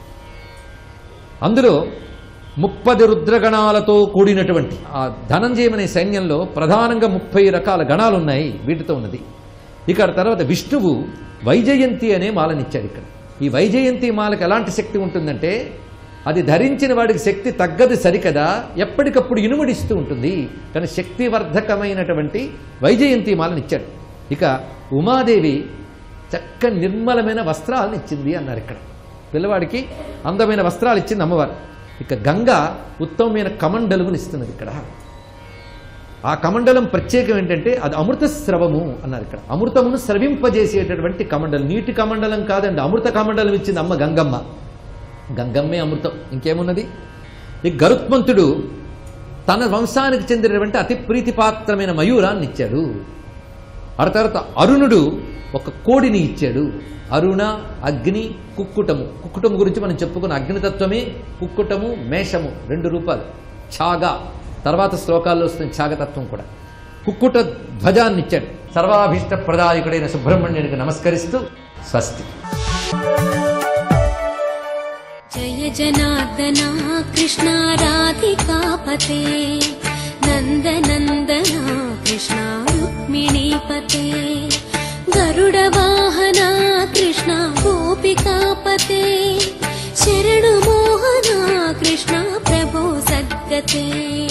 అందులో ముప్పది రుద్రగణాలతో కూడినటువంటి ఆ ధనంజయం అనే సైన్యంలో ప్రధానంగా ముప్పై రకాల గణాలు ఉన్నాయి, వీటితో ఉన్నది. ఇక తర్వాత విష్ణువు వైజయంతి అనే మాలనిచ్చాడు. ఇక్కడ ఈ వైజయంతి మాలకు ఎలాంటి శక్తి ఉంటుందంటే అది ధరించిన వాడికి శక్తి తగ్గదు సరికదా, ఎప్పటికప్పుడు ఇనుమడిస్తూ ఉంటుంది. కానీ శక్తివర్ధకమైనటువంటి వైజయంతి మాలను ఇచ్చాడు. ఇక ఉమాదేవి చక్కని నిర్మలమైన వస్త్రాలను ఇచ్చింది అన్నారు. ఇక్కడ పిల్లవాడికి అందమైన వస్త్రాలు ఇచ్చింది అమ్మవారు. ఇక గంగ ఉత్తమమైన కమండలుగుని ఇస్తున్నది ఇక్కడ. ఆ కమండలం ప్రత్యేకం ఏంటంటే అది అమృత స్రవము అన్నారు ఇక్కడ. అమృతమును స్రవింపజేసేటటువంటి కమండలం. నీటి కమండలం కాదండి, అమృత కమండలం ఇచ్చింది అమ్మ గంగమ్మ. గంగమ్మే అమృతం, ఇంకేమున్నది? ఈ గరుత్మంతుడు తన వంశానికి చెందినటువంటి అతి ప్రీతిపాత్రమైన మయూరాన్ని ఇచ్చాడు. ఆ తర్వాత అరుణుడు ఒక కోడిని ఇచ్చాడు. అరుణ, అగ్ని, కుక్కుటము. కుక్కుటము గురించి మనం చెప్పుకున్న అగ్నితత్వమే కుక్కుటము, మేషము రెండు రూపాలు. ఛాగా తర్వాత శ్లోకాల్లో వస్తుంది ఛాగతత్వం కూడా. కుక్కుట ధ్వజాన్ని ఇచ్చాడు. సర్వాభీష్ట ప్రదాయకుడైన సుబ్రహ్మణ్యునికి నమస్కరిస్తూ స్వస్తి. జయ జనార్దన కృష్ణ రాధికాపతే నందనందన కృష్ణ రుక్మిణీపతే గరుడ వాహన కృష్ణ గోపికాపతే శరణు మోహన కృష్ణ ప్రభో సద్గతే.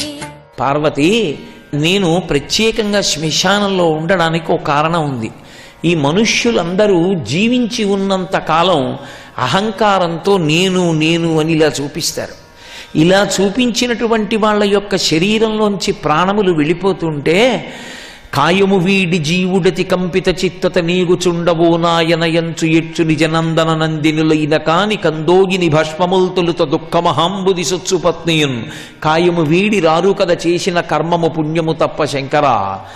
పార్వతి, నేను ప్రత్యేకంగా శ్మశానంలో ఉండడానికి ఒక కారణం ఉంది. ఈ మనుష్యులందరూ జీవించి ఉన్నంత కాలం అహంకారంతో నేను నేను అని ఇలా చూపిస్తారు. ఇలా చూపించినటువంటి వాళ్ళ యొక్క శరీరంలోంచి ప్రాణములు వెళ్ళిపోతుంటే కాయము వీడి జీవుడతి కంపిత చిత్తత నీగుచుండవో నాయనయంచు ఎచ్చు నిజనందన నందినులైన కాని కందోగిని భస్మముల్తులుత దుఃఖమహాంబుది సొచ్చు పత్నియున్ కాయము వీడి రారు కద చేసిన కర్మము పుణ్యము తప్ప శంకరా.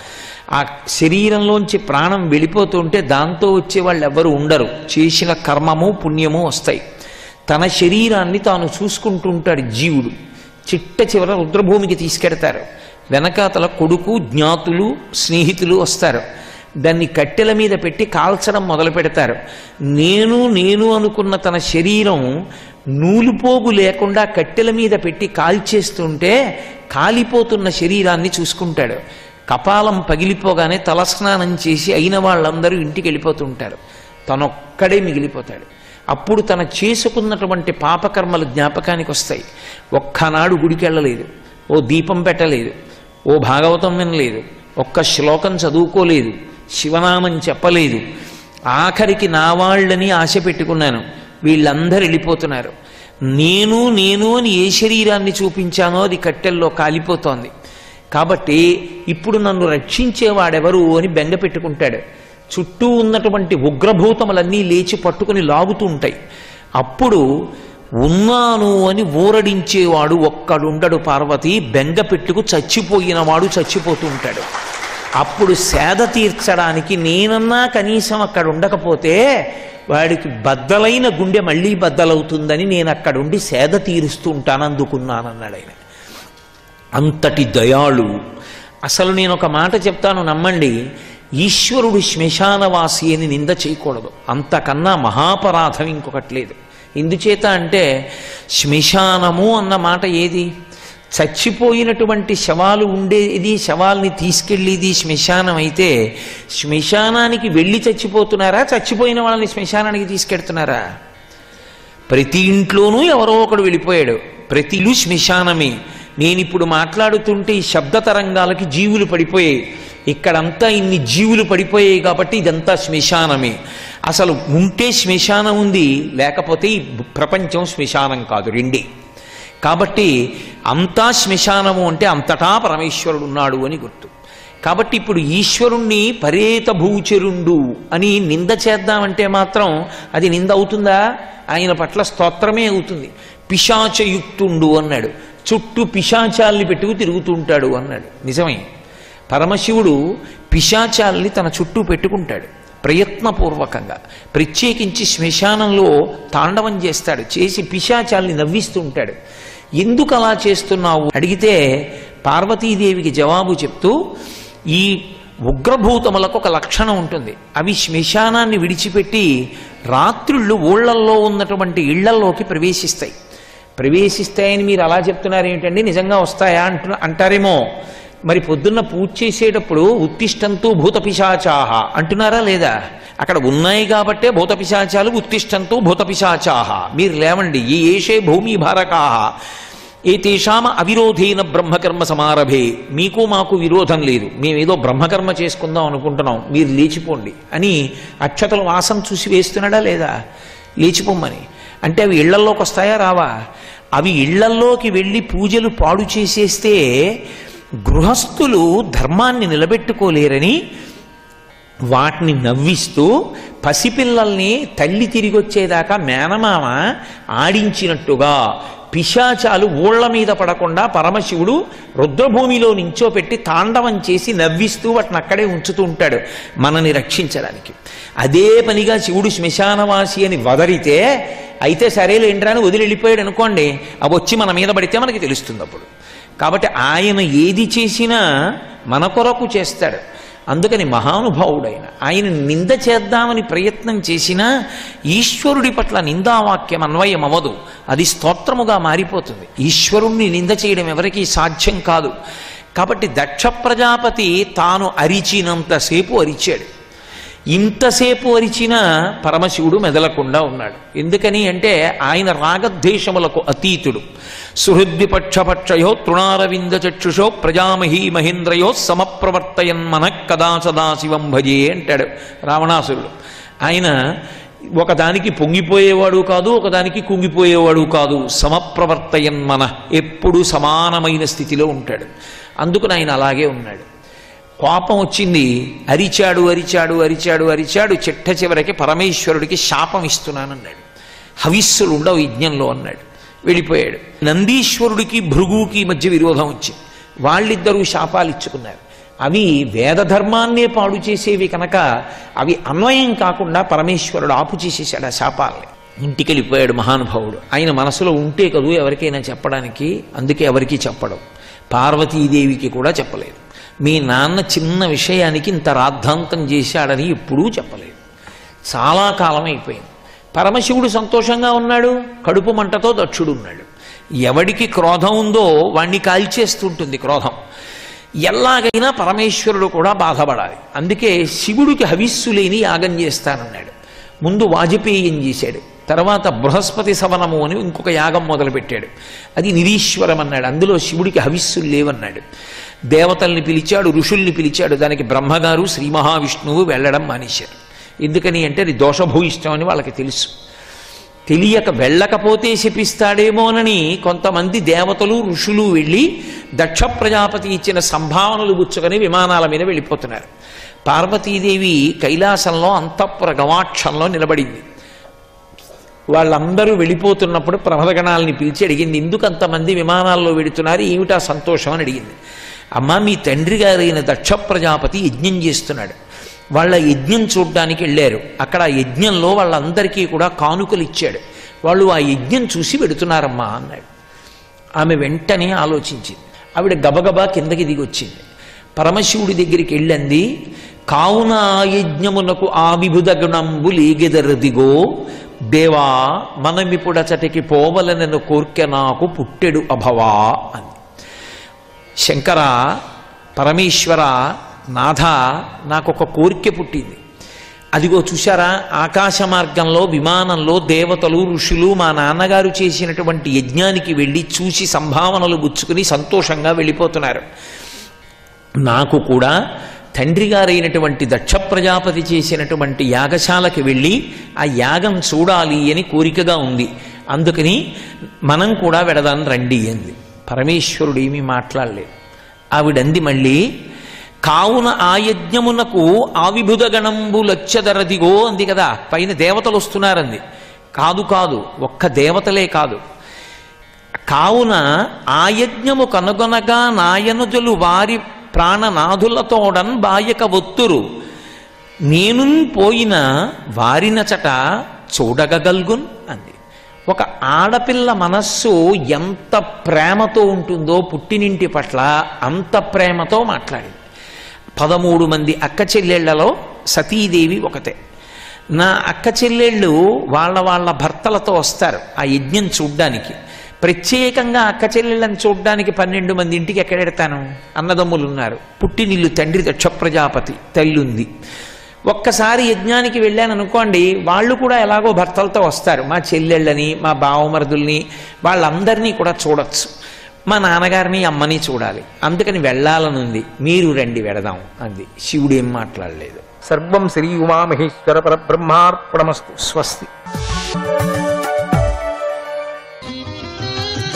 ఆ శరీరంలోంచి ప్రాణం వెళ్ళిపోతుంటే దాంతో వచ్చే వాళ్ళు ఎవరు ఉండరు. చేసిన కర్మము పుణ్యము వస్తాయి. తన శరీరాన్ని తాను చూసుకుంటుంటాడు జీవుడు. చిట్ట చివర రుద్రభూమికి తీసుకెడతారు. వెనకాతల కొడుకు, జ్ఞాతులు, స్నేహితులు వస్తారు. దాన్ని కట్టెల మీద పెట్టి కాల్చడం మొదలు పెడతారు. నేను నేను అనుకున్న తన శరీరం నూలుపోగు లేకుండా కట్టెల మీద పెట్టి కాల్చేస్తుంటే కాలిపోతున్న శరీరాన్ని చూసుకుంటాడు. కపాలం పగిలిపోగానే తలస్నానం చేసి అయిన వాళ్ళందరూ ఇంటికి వెళ్ళిపోతుంటారు. తనొక్కడే మిగిలిపోతాడు. అప్పుడు తన చేసుకున్నటువంటి పాపకర్మలు జ్ఞాపకానికి వస్తాయి. ఒక్కనాడు గుడికి వెళ్ళలేదు, ఓ దీపం పెట్టలేదు, ఓ భాగవతం వినలేదు, ఒక్క శ్లోకం చదువుకోలేదు, శివనామం చెప్పలేదు. ఆఖరికి నా వాళ్ళని ఆశ పెట్టుకున్నాను, వీళ్ళందరూ వెళ్ళిపోతున్నారు. నేను నేను అని ఏ శరీరాన్ని చూపించానో అది కట్టెల్లో కాలిపోతోంది. కాబట్టి ఇప్పుడు నన్ను రక్షించేవాడెవరు అని బెంగ పెట్టుకుంటాడు. చుట్టూ ఉన్నటువంటి ఉగ్రభూతములన్నీ లేచి పట్టుకుని లాగుతూ ఉంటాయి. అప్పుడు ఉన్నాను అని ఊరడించేవాడు ఒక్కడుండడు పార్వతి. బెంగ పెట్టుకు చచ్చిపోయినవాడు చచ్చిపోతూ ఉంటాడు. అప్పుడు సేద తీర్చడానికి నేనన్నా కనీసం అక్కడ ఉండకపోతే వాడికి బద్దలైన గుండె మళ్ళీ బద్దలవుతుందని నేను అక్కడుండి సేద తీరుస్తూ ఉంటాను, అందుకున్నానన్నాడు ఆయన. అంతటి దయాళు. అసలు నేను ఒక మాట చెప్తాను, నమ్మండి. ఈశ్వరుడు శ్మశానవాసి అని నింద చేయకూడదు. అంతకన్నా మహాపరాధం ఇంకొకటి లేదు. ఎందుచేత అంటే శ్మశానము అన్న మాట ఏది? చచ్చిపోయినటువంటి శవాలు ఉండేది, శవాల్ని తీసుకెళ్ళేది శ్మశానం అయితే శ్మశానానికి వెళ్ళి చచ్చిపోతున్నారా, చచ్చిపోయిన వాళ్ళని శ్మశానానికి తీసుకెడుతున్నారా? ప్రతి ఇంట్లోనూ ఎవరో ఒకడు వెళ్ళిపోయాడు. ప్రతి ఇల్లు శ్మశానమే. నేనిప్పుడు మాట్లాడుతుంటే ఈ శబ్ద తరంగాలకి జీవులు పడిపోయాయి. ఇక్కడంతా ఇన్ని జీవులు పడిపోయాయి కాబట్టి ఇదంతా శ్మశానమే. అసలు ఉంటే శ్మశానం ఉంది, లేకపోతే ఈ ప్రపంచం శ్మశానం కాదు, రెండే. కాబట్టి అంతా శ్మశానము అంటే అంతటా పరమేశ్వరుడు ఉన్నాడు అని గుర్తు. కాబట్టి ఇప్పుడు ఈశ్వరుణ్ణి పరేత భూచరుండు అని నింద చేద్దామంటే మాత్రం అది నింద అవుతుందా? ఆయన పట్ల స్తోత్రమే అవుతుంది. పిశాచయుక్తుండు అన్నాడు. చుట్టూ పిశాచాల్ని పెట్టుకు తిరుగుతుంటాడు అన్నాడు. నిజమే, పరమశివుడు పిశాచాల్ని తన చుట్టూ పెట్టుకుంటాడు ప్రయత్నపూర్వకంగా. ప్రత్యేకించి శ్మశానంలో తాండవం చేస్తాడు, చేసి పిశాచాల్ని నవ్విస్తూ ఉంటాడు. ఎందుకు అలా చేస్తున్నావు అడిగితే పార్వతీదేవికి జవాబు చెప్తూ, ఈ ఉగ్రభూతములకు ఒక లక్షణం ఉంటుంది. అవి శ్మశానాన్ని విడిచిపెట్టి రాత్రుళ్ళు ఊళ్ళల్లో ఉన్నటువంటి ఇళ్లలోకి ప్రవేశిస్తాయి. ప్రవేశిస్తాయని మీరు అలా చెప్తున్నారు ఏంటండి, నిజంగా వస్తాయా అంటు అంటారేమో. మరి పొద్దున్న పూజ చేసేటప్పుడు ఉత్తిష్టంతో భూత పిశాచాహ అంటున్నారా లేదా? అక్కడ ఉన్నాయి కాబట్టే భూత పిశాచాలు ఉత్తిష్టంతో భూత పిశాచాహ. మీరు లేవండి. ఈ ఏషే భూమి భారకాహ ఏతేషామ అవిరోధేన బ్రహ్మకర్మ సమారభే. మీకు మాకు విరోధం లేదు, మేమేదో బ్రహ్మకర్మ చేసుకుందాం అనుకుంటున్నాం, మీరు లేచిపోండి అని అక్షతల వాసం చూసి వేస్తున్నాడా లేదా? లేచిపోమ్మని. అంటే అవి ఇళ్లల్లోకి వస్తాయా రావా? అవి ఇళ్లల్లోకి వెళ్ళి పూజలు పాడు చేసేస్తే గృహస్థులు ధర్మాన్ని నిలబెట్టుకోలేరని వాటిని నవ్విస్తూ పసిపిల్లల్ని తల్లి తిరిగి వచ్చేదాకా మేనమామ ఆడించినట్టుగా పిశాచాలు ఊళ్ల మీద పడకుండా పరమశివుడు రుద్రభూమిలో నించోపెట్టి తాండవం చేసి నవ్విస్తూ వాటిని అక్కడే ఉంచుతూ ఉంటాడు మనని రక్షించడానికి. అదే పనిగా శివుడు శ్మశానవాసి అని వదరితే అయితే సరేలేంట్రా అని వదిలి వెళ్ళిపోయాడు అనుకోండి, అవి వచ్చి మన మీద పడితే మనకి తెలుస్తుంది అప్పుడు. కాబట్టి ఆయన ఏది చేసినా మన కొరకు చేస్తాడు. అందుకని మహానుభావుడైన ఆయన నింద చేద్దామని ప్రయత్నం చేసినా ఈశ్వరుడి పట్ల నిందావాక్యం అన్వయం అవ్వదు, అది స్తోత్రముగా మారిపోతుంది. ఈశ్వరుణ్ణి నింద చేయడం ఎవరికీ సాధ్యం కాదు. కాబట్టి దక్ష ప్రజాపతి తాను అరిచినంతసేపు అరిచాడు. ఇంతసేపు అరిచినా పరమశివుడు మెదలకుండా ఉన్నాడు. ఎందుకని అంటే ఆయన రాగద్వేషములకు అతీతుడు. సుహృద్విపక్షపక్షయో తృణారవింద చక్షుషో ప్రజామహీ మహేంద్రయో సమప్రవర్తయన్ మనః కదా సదాశివం భజే అంటాడు రావణాసురుడు. ఆయన ఒకదానికి పొంగిపోయేవాడు కాదు, ఒకదానికి కుంగిపోయేవాడు కాదు. సమప్రవర్తయన్ మనః, ఎప్పుడు సమానమైన స్థితిలో ఉంటాడు. అందుకని ఆయన అలాగే ఉన్నాడు. కోపం వచ్చింది, అరిచాడు అరిచాడు అరిచాడు అరిచాడు చిట్ట చివరికి పరమేశ్వరుడికి శాపం ఇస్తున్నానన్నాడు. హవిస్సులు ఉండవు యజ్ఞంలో అన్నాడు. వెళ్ళిపోయాడు. నందీశ్వరుడికి భృగుకి మధ్య విరోధం వచ్చింది. వాళ్ళిద్దరూ శాపాలు ఇచ్చుకున్నారు. అవి వేదధర్మాన్నే పాడు చేసేవి కనుక అవి అన్వయం కాకుండా పరమేశ్వరుడు ఆపు చేసేసాడు ఆ శాపాలని. ఇంటికి వెళ్ళిపోయాడు మహానుభావుడు. ఆయన మనసులో ఉంటే కదూ ఎవరికైనా చెప్పడానికి, అందుకే ఎవరికీ చెప్పడం. పార్వతీదేవికి కూడా చెప్పలేదు. మీ నాన్న చిన్న విషయానికి ఇంత రాద్ధాంతం చేశాడని ఎప్పుడూ చెప్పలేదు. చాలా కాలం అయిపోయింది. పరమశివుడు సంతోషంగా ఉన్నాడు, కడుపు మంటతో దక్షుడు ఉన్నాడు. ఎవడికి క్రోధం ఉందో వాణ్ణి కాల్చేస్తుంటుంది క్రోధం. ఎలాగైనా పరమేశ్వరుడు కూడా బాధపడాలి. అందుకే శివుడికి హవిస్సు లేని యాగం చేస్తానన్నాడు. ముందు వాజపేయం చేశాడు, తర్వాత బృహస్పతి సవనము అని ఇంకొక యాగం మొదలుపెట్టాడు. అది నిరీశ్వరం అన్నాడు. అందులో శివుడికి హవిస్సులు లేవన్నాడు. దేవతల్ని పిలిచాడు, ఋషుల్ని పిలిచాడు. దానికి బ్రహ్మగారు శ్రీ మహావిష్ణువు వెళ్ళడం మానేశారు. ఎందుకని అంటే అది దోషభూయిష్టం అని వాళ్ళకి తెలుసు. తెలియక వెళ్ళకపోతే శపిస్తాడేమోనని కొంతమంది దేవతలు ఋషులు వెళ్ళి దక్ష ప్రజాపతి ఇచ్చిన సంభావనలు గుచ్చుకొని విమానాల మీద వెళ్ళిపోతున్నారు. పార్వతీదేవి కైలాసంలో అంతఃపుర గవాక్షంలో నిలబడింది. వాళ్ళందరూ వెళ్ళిపోతున్నప్పుడు ప్రమదగణాలని పిలిచి అడిగింది, ఎందుకు అంతమంది విమానాల్లో వెడుతున్నారు, ఏమిటా సంతోషం అని అడిగింది. అమ్మ, మీ తండ్రి గారైన దక్ష ప్రజాపతి యజ్ఞం చేస్తున్నాడు. వాళ్ళ యజ్ఞం చూడ్డానికి వెళ్ళారు. అక్కడ ఆ యజ్ఞంలో వాళ్ళందరికీ కూడా కానుకలు ఇచ్చాడు. వాళ్ళు ఆ యజ్ఞం చూసి వెడుతున్నారమ్మా అన్నాడు. ఆమె వెంటనే ఆలోచించింది. ఆవిడ గబగబా కిందకి దిగి వచ్చింది. పరమశివుడి దగ్గరికి వెళ్ళంది. కావున ఆ యజ్ఞమునకు ఆ విభుద గుణంబు లేగెదరదిగో దేవా, మనమిప్పుడచటికి పోవలనను కోర్కె నాకు పుట్టెడు అభవా అని. శంకర, పరమేశ్వర, నాథ, నాకు ఒక కోరిక పుట్టింది. అదిగో చూశారా, ఆకాశ మార్గంలో విమానంలో దేవతలు ఋషులు మా నాన్నగారు చేసినటువంటి యజ్ఞానికి వెళ్ళి చూసి సంభావనలు గుచ్చుకుని సంతోషంగా వెళ్ళిపోతున్నారు. నాకు కూడా తండ్రి గారైనటువంటి దక్ష ప్రజాపతి చేసినటువంటి యాగశాలకి వెళ్ళి ఆ యాగం చూడాలి అని కోరికగా ఉంది. అందుకని మనం కూడా వెడదాం రండి అంది. పరమేశ్వరుడు ఏమీ మాట్లాడలేదు. ఆవిడంది మళ్ళీ, కావున ఆ యజ్ఞమునకు ఆవిభుద గణంబు లచ్చదరదిగో అంది కదా, పైన దేవతలు వస్తున్నారంది. కాదు కాదు, ఒక్క దేవతలే కాదు. కావున ఆ యజ్ఞము కనుగొనగా నాయనుజులు వారి ప్రాణనాథులతోడన్ బాయక ఒత్తురు, నేను పోయిన వారినచట చూడగగల్గున్ అంది. ఒక ఆడపిల్ల మనస్సు ఎంత ప్రేమతో ఉంటుందో పుట్టినింటి పట్ల అంత ప్రేమతో మాట్లాడింది. పదమూడు మంది అక్క చెల్లెళ్లలో సతీదేవి ఒకతే. నా అక్క చెల్లెళ్ళు వాళ్ళ వాళ్ళ భర్తలతో వస్తారు ఆ యజ్ఞం చూడ్డానికి. ప్రత్యేకంగా అక్క చెల్లెళ్ళని చూడ్డానికి పన్నెండు మంది ఇంటికి ఎక్కడెడతాను? అన్నదమ్ములు ఉన్నారు. పుట్టినిల్లు తండ్రి దక్ష ప్రజాపతి, తల్లుంది. ఒక్కసారి యజ్ఞానికి వెళ్ళాను అనుకోండి, వాళ్ళు కూడా ఎలాగో భర్తలతో వస్తారు. మా చెల్లెళ్ళని, మా బావమరుదుల్ని, వాళ్ళందరినీ కూడా చూడొచ్చు. మా నాన్నగారిని, అమ్మని చూడాలి. అందుకని వెళ్ళాలనుంది. మీరు రండి వెడదాం అంది. శివుడు ఏం మాట్లాడలేదు. సర్వం శ్రీ ఉమామహేశ్వర పరబ్రహ్మార్పణమస్తు. స్వస్తి.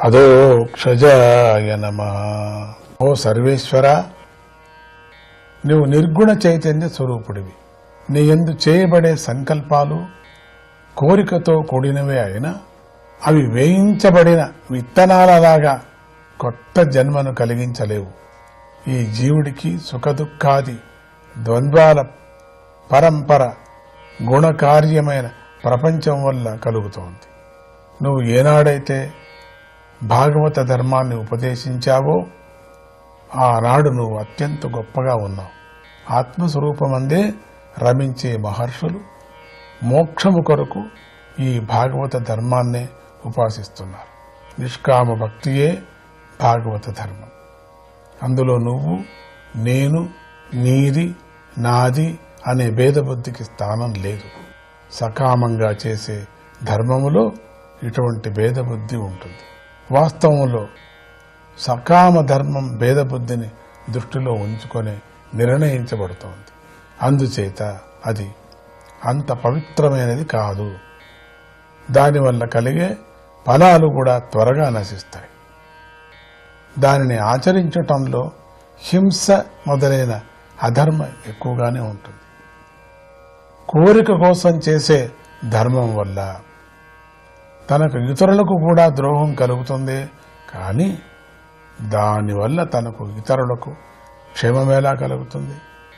అధోక్షజాయ నమః. ఓ సర్వేశ్వర, నువ్వు నిర్గుణ చైతన్య స్వరూపుడివి. నీ యందు చేయబడే సంకల్పాలు కోరికతో కూడినవే అయినా అవి వేయించబడిన విత్తనాలలాగా కొత్త జన్మను కలిగించలేవు. ఈ జీవుడికి సుఖదుఖాది ద్వంద్వాల పరంపర గుణకార్యమైన ప్రపంచం వల్ల కలుగుతోంది. నువ్వు ఏనాడైతే భాగవత ధర్మాన్ని ఉపదేశించావో ఆనాడు నువ్వు అత్యంత గొప్పగా ఉన్నావు. ఆత్మస్వరూపమందే రమించే మహర్షులు మోక్షము కొరకు ఈ భాగవత ధర్మాన్నే ఉపాసిస్తున్నారు. నిష్కామ భక్తియే భాగవత ధర్మం. అందులో నువ్వు, నేను, నీది, నాది అనే భేదబుద్ధికి స్థానం లేదు. సకామంగా చేసే ధర్మములో ఇటువంటి భేదబుద్ధి ఉంటుంది. వాస్తవంలో సకామ ధర్మం భేదబుద్ధిని దృష్టిలో ఉంచుకొని నిర్ణయించబడుతోంది. అందుచేత అది అంత పవిత్రమైనది కాదు. దానివల్ల కలిగే ఫలాలు కూడా త్వరగా నశిస్తాయి. దానిని ఆచరించటంలో హింస మొదలైన అధర్మం ఎక్కువగానే ఉంటుంది. కోరిక కోసం చేసే ధర్మం వల్ల తనకు ఇతరులకు కూడా ద్రోహం కలుగుతుంది. కానీ దానివల్ల తనకు ఇతరులకు క్షేమమేలా కలుగుతుంది?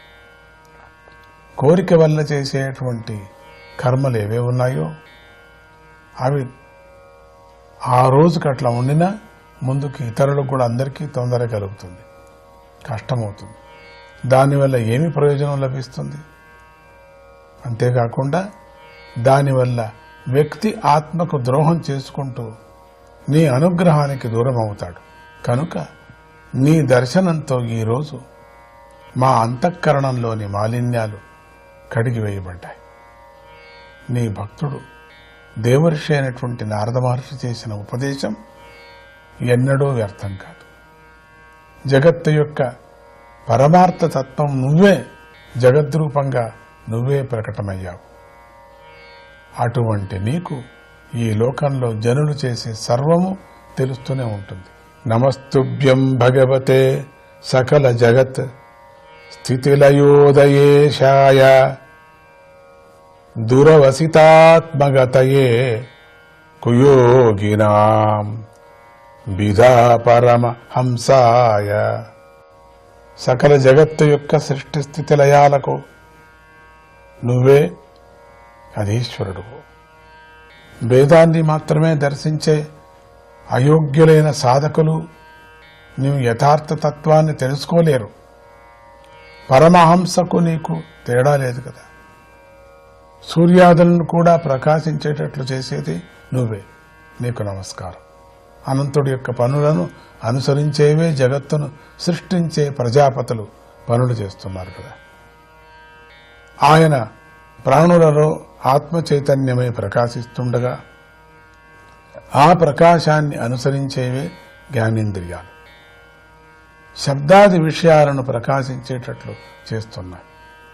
కోరిక వల్ల చేసేటువంటి కర్మలు ఏవే ఉన్నాయో అవి ఆ రోజుకి అట్లా ఉండినా ముందుకి ఇతరులకు కూడా అందరికీ తొందర కలుగుతుంది, కష్టమవుతుంది. దానివల్ల ఏమి ప్రయోజనం లభిస్తుంది? అంతేకాకుండా దానివల్ల వ్యక్తి ఆత్మకు ద్రోహం చేసుకుంటూ నీ అనుగ్రహానికి దూరం అవుతాడు. కనుక నీ దర్శనంతో ఈరోజు మా అంతఃకరణంలోని మాలిన్యాలు కడిగివేయబడ్డాయి. నీ భక్తుడు దేవర్షి అయినటువంటి నారద మహర్షి చేసిన ఉపదేశం ఎన్నడూ వ్యర్థం కాదు. జగత్తు యొక్క పరమార్థ తత్వం నువ్వే జగద్రూపంగా నువ్వే ప్రకటమయ్యావు. అటువంటి నీకు ఈ లోకంలో జనులు చేసే సర్వము తెలుస్తూనే ఉంటుంది. నమస్తుభ్యం భగవతే సకల జగత్ స్థితిలయోదయేశాయ దురవసితాత్మగతయే కుయోగినాం బిధా పరమ హంసాయ. సకల జగత్తు యొక్క సృష్టి స్థితి లయాలకు నువ్వే అధీశ్వరుడు. వేదాన్ని మాత్రమే దర్శించే అయోగ్యులైన సాధకులు నీవు యథార్థ తత్వాన్ని తెలుసుకోలేరు. పరమహంసకు నీకు తేడా లేదు కదా. సూర్యాదులను కూడా ప్రకాశించేటట్లు చేసేది నువ్వే. నీకు నమస్కారం. అనంతుడి యొక్క పనులను అనుసరించేవే జగత్తును సృష్టించే ప్రజాపతులు పనులు చేస్తున్నారు కదా. ఆయన ప్రాణులలో ఆత్మ చైతన్యమై ప్రకాశిస్తుండగా ఆ ప్రకాశాన్ని అనుసరించేవే జ్ఞానేంద్రియాలు శబ్దాది విషయాలను ప్రకాశించేటట్లు చేస్తున్నాయి.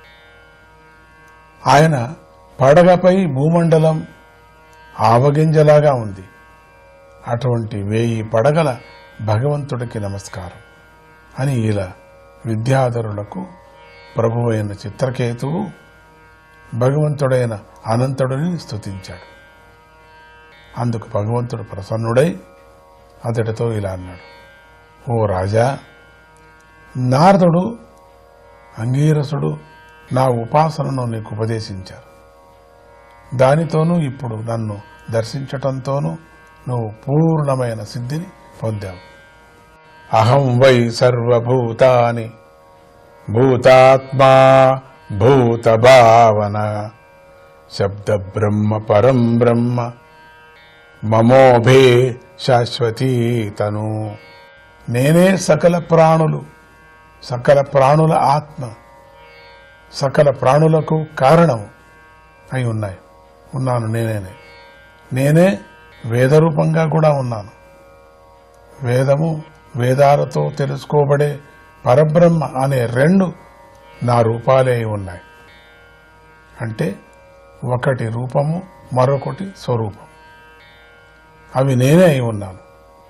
ఆయన పడగపై భూమండలం ఆవగింజలాగా ఉంది. అటువంటి వేయి పడగల భగవంతుడికి నమస్కారం అని ఇలా విద్యాధరులకు ప్రభువైన చిత్రకేతువు భగవంతుడైన అనంతుడిని స్తుతించాడు. అందుకు భగవంతుడు ప్రసన్నుడై అతడితో ఇలా అన్నాడు, ఓ రాజా, నారదుడు అంగీరసుడు నా ఉపాసనను నీకు ఉపదేశించారు. దానితోనూ ఇప్పుడు నన్ను దర్శించటంతోనూ నువ్వు పూర్ణమైన సిద్ధిని పొందావు. అహం వై సర్వభూతాని భూతాత్మా భూత భావన శబ్ద బ్రహ్మ పరం బ్రహ్మ మమోభే శాశ్వతీ తను. నేనే సకల ప్రాణులు, సకల ప్రాణుల ఆత్మ, సకల ప్రాణులకు కారణం అయి ఉన్నాయి ఉన్నాను నేనే. నేనే వేదరూపంగా కూడా ఉన్నాను. వేదము, వేదాలతో తెలుసుకోబడే పరబ్రహ్మ అనే రెండు నా రూపాలే అయి ఉన్నాయి. అంటే ఒకటి రూపము, మరొకటి స్వరూపం. అవి నేనే అయి ఉన్నాను.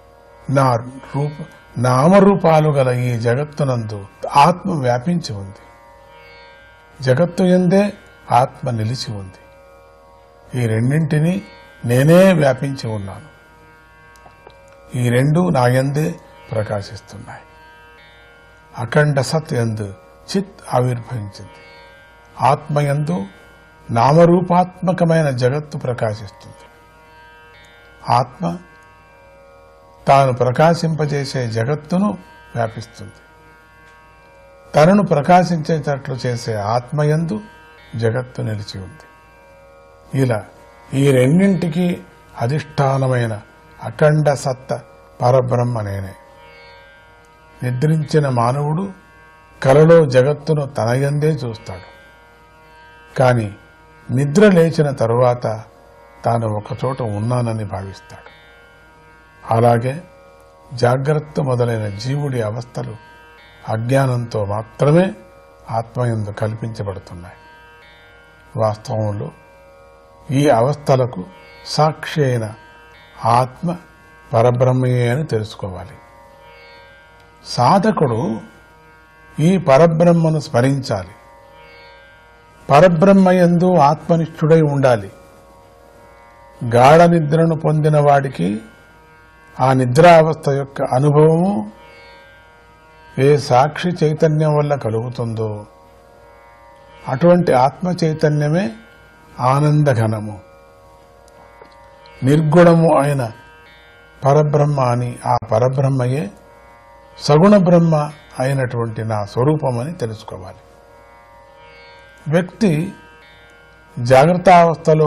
నా రూప నామరూపాలు గల ఈ జగత్తునందు ఆత్మ వ్యాపించి ఉంది. జగత్తు యందే ఆత్మ నిలిచి ఉంది. ఈ రెండింటినీ నేనే వ్యాపించి ఉన్నాను. ఈ రెండు నా యందే ప్రకాశిస్తున్నాయి. అఖండ సత్ యందు చిత్ ఆవిర్భవించింది. ఆత్మయందు నామరూపాత్మకమైన జగత్తు ప్రకాశిస్తుంది. ఆత్మ తాను ప్రకాశింపజేసే జగత్తును వ్యాపిస్తుంది. తనను ప్రకాశించేటట్లు చేసే ఆత్మయందు జగత్తు నిలిచి ఉంది. ఇలా ఈ రెండింటికి అధిష్టానమైన అఖండ సత్త పరబ్రహ్మ నేనే. నిద్రించిన మానవుడు కలలో జగత్తును తనయందే చూస్తాడు. కాని నిద్ర లేచిన తరువాత తాను ఒకచోట ఉన్నానని భావిస్తాడు. అలాగే జాగ్రత్త మొదలైన జీవుడి అవస్థలు అజ్ఞానంతో మాత్రమే ఆత్మయందు కల్పించబడుతున్నాయి. వాస్తవంలో ఈ అవస్థలకు సాక్షి అయిన ఆత్మ పరబ్రహ్మయే అని తెలుసుకోవాలి. సాధకుడు ఈ పరబ్రహ్మను స్మరించాలి. పరబ్రహ్మయందు ఆత్మనిష్ఠుడై ఉండాలి. గాఢ నిద్రను పొందిన వాడికి ఆ నిద్రావస్థ యొక్క అనుభవము ఏ సాక్షి చైతన్యం వల్ల కలుగుతుందో అటువంటి ఆత్మ చైతన్యమే ఆనందఘనము. నిర్గుణము అయిన పరబ్రహ్మ అని ఆ పరబ్రహ్మయే సగుణ బ్రహ్మ అయినటువంటి నా స్వరూపమని తెలుసుకోవాలి. వ్యక్తి జాగ్రత్తావస్థలో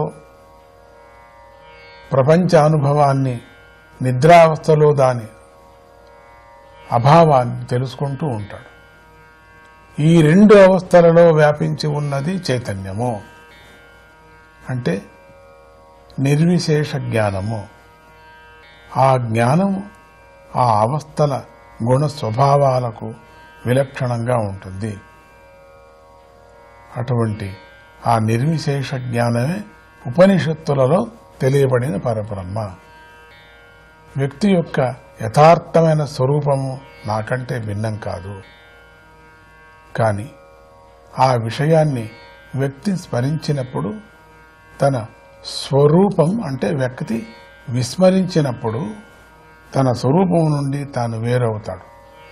ప్రపంచ అనుభవాన్ని, నిద్రావస్థలో దాని అభావాన్ని తెలుసుకుంటూ ఉంటాడు. ఈ రెండు అవస్థలలో వ్యాపించి ఉన్నది చైతన్యము, అంటే నిర్విశేష జ్ఞానము. ఆ జ్ఞానము ఆ అవస్థల గుణ స్వభావాలకు విలక్షణంగా ఉంటుంది. అటువంటి ఆ నిర్విశేష జ్ఞానమే ఉపనిషత్తులలో తెలియబడిన పరబ్రహ్మ. వ్యక్తి యొక్క యథార్థమైన స్వరూపము నాకంటే భిన్నం కాదు. కానీ ఆ విషయాన్ని వ్యక్తి స్మరించినప్పుడు తన స్వరూపం అంటే వ్యక్తి విస్మరించినప్పుడు తన స్వరూపం నుండి తాను వేరవుతాడు.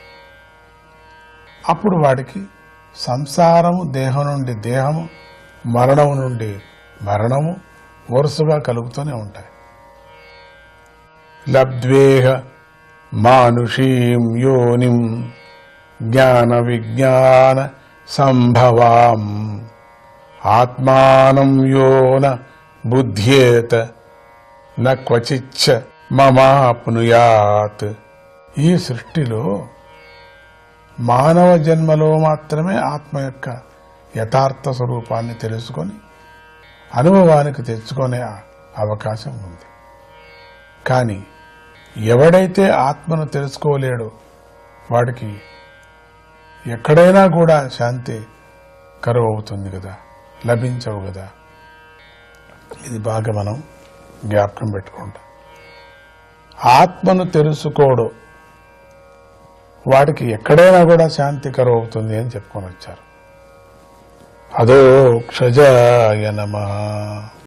అప్పుడు వాడికి సంసారము దేహం నుండి దేహము, మరణము నుండి మరణము వరుసగా కలుగుతూనే ఉంటాయి. లబ్ధ్వేహ మానుషీం యోనిం జ్ఞాన విజ్ఞాన సంభవాం ఆత్మానం యోన బుద్ధ్యేత న క్వచిచ్చ మమాప్నుయాత్. ఈ సృష్టిలో మానవ జన్మలో మాత్రమే ఆత్మ యొక్క యథార్థ స్వరూపాన్ని తెలుసుకొని అనుభవానికి తెచ్చుకునే అవకాశం ఉంది. కానీ ఎవడైతే ఆత్మను తెలుసుకోలేడో వాడికి ఎక్కడైనా కూడా శాంతి కరువు అవుతుంది కదా, లభించవు కదా. ఇది బాగా మనం జ్ఞాపకం పెట్టుకుంటాం. ఆత్మను తెలుసుకోడు వాడికి ఎక్కడైనా కూడా శాంతి కరువు అవుతుంది అని చెప్పుకొని వచ్చారు. అదో క్షజాయ నమః.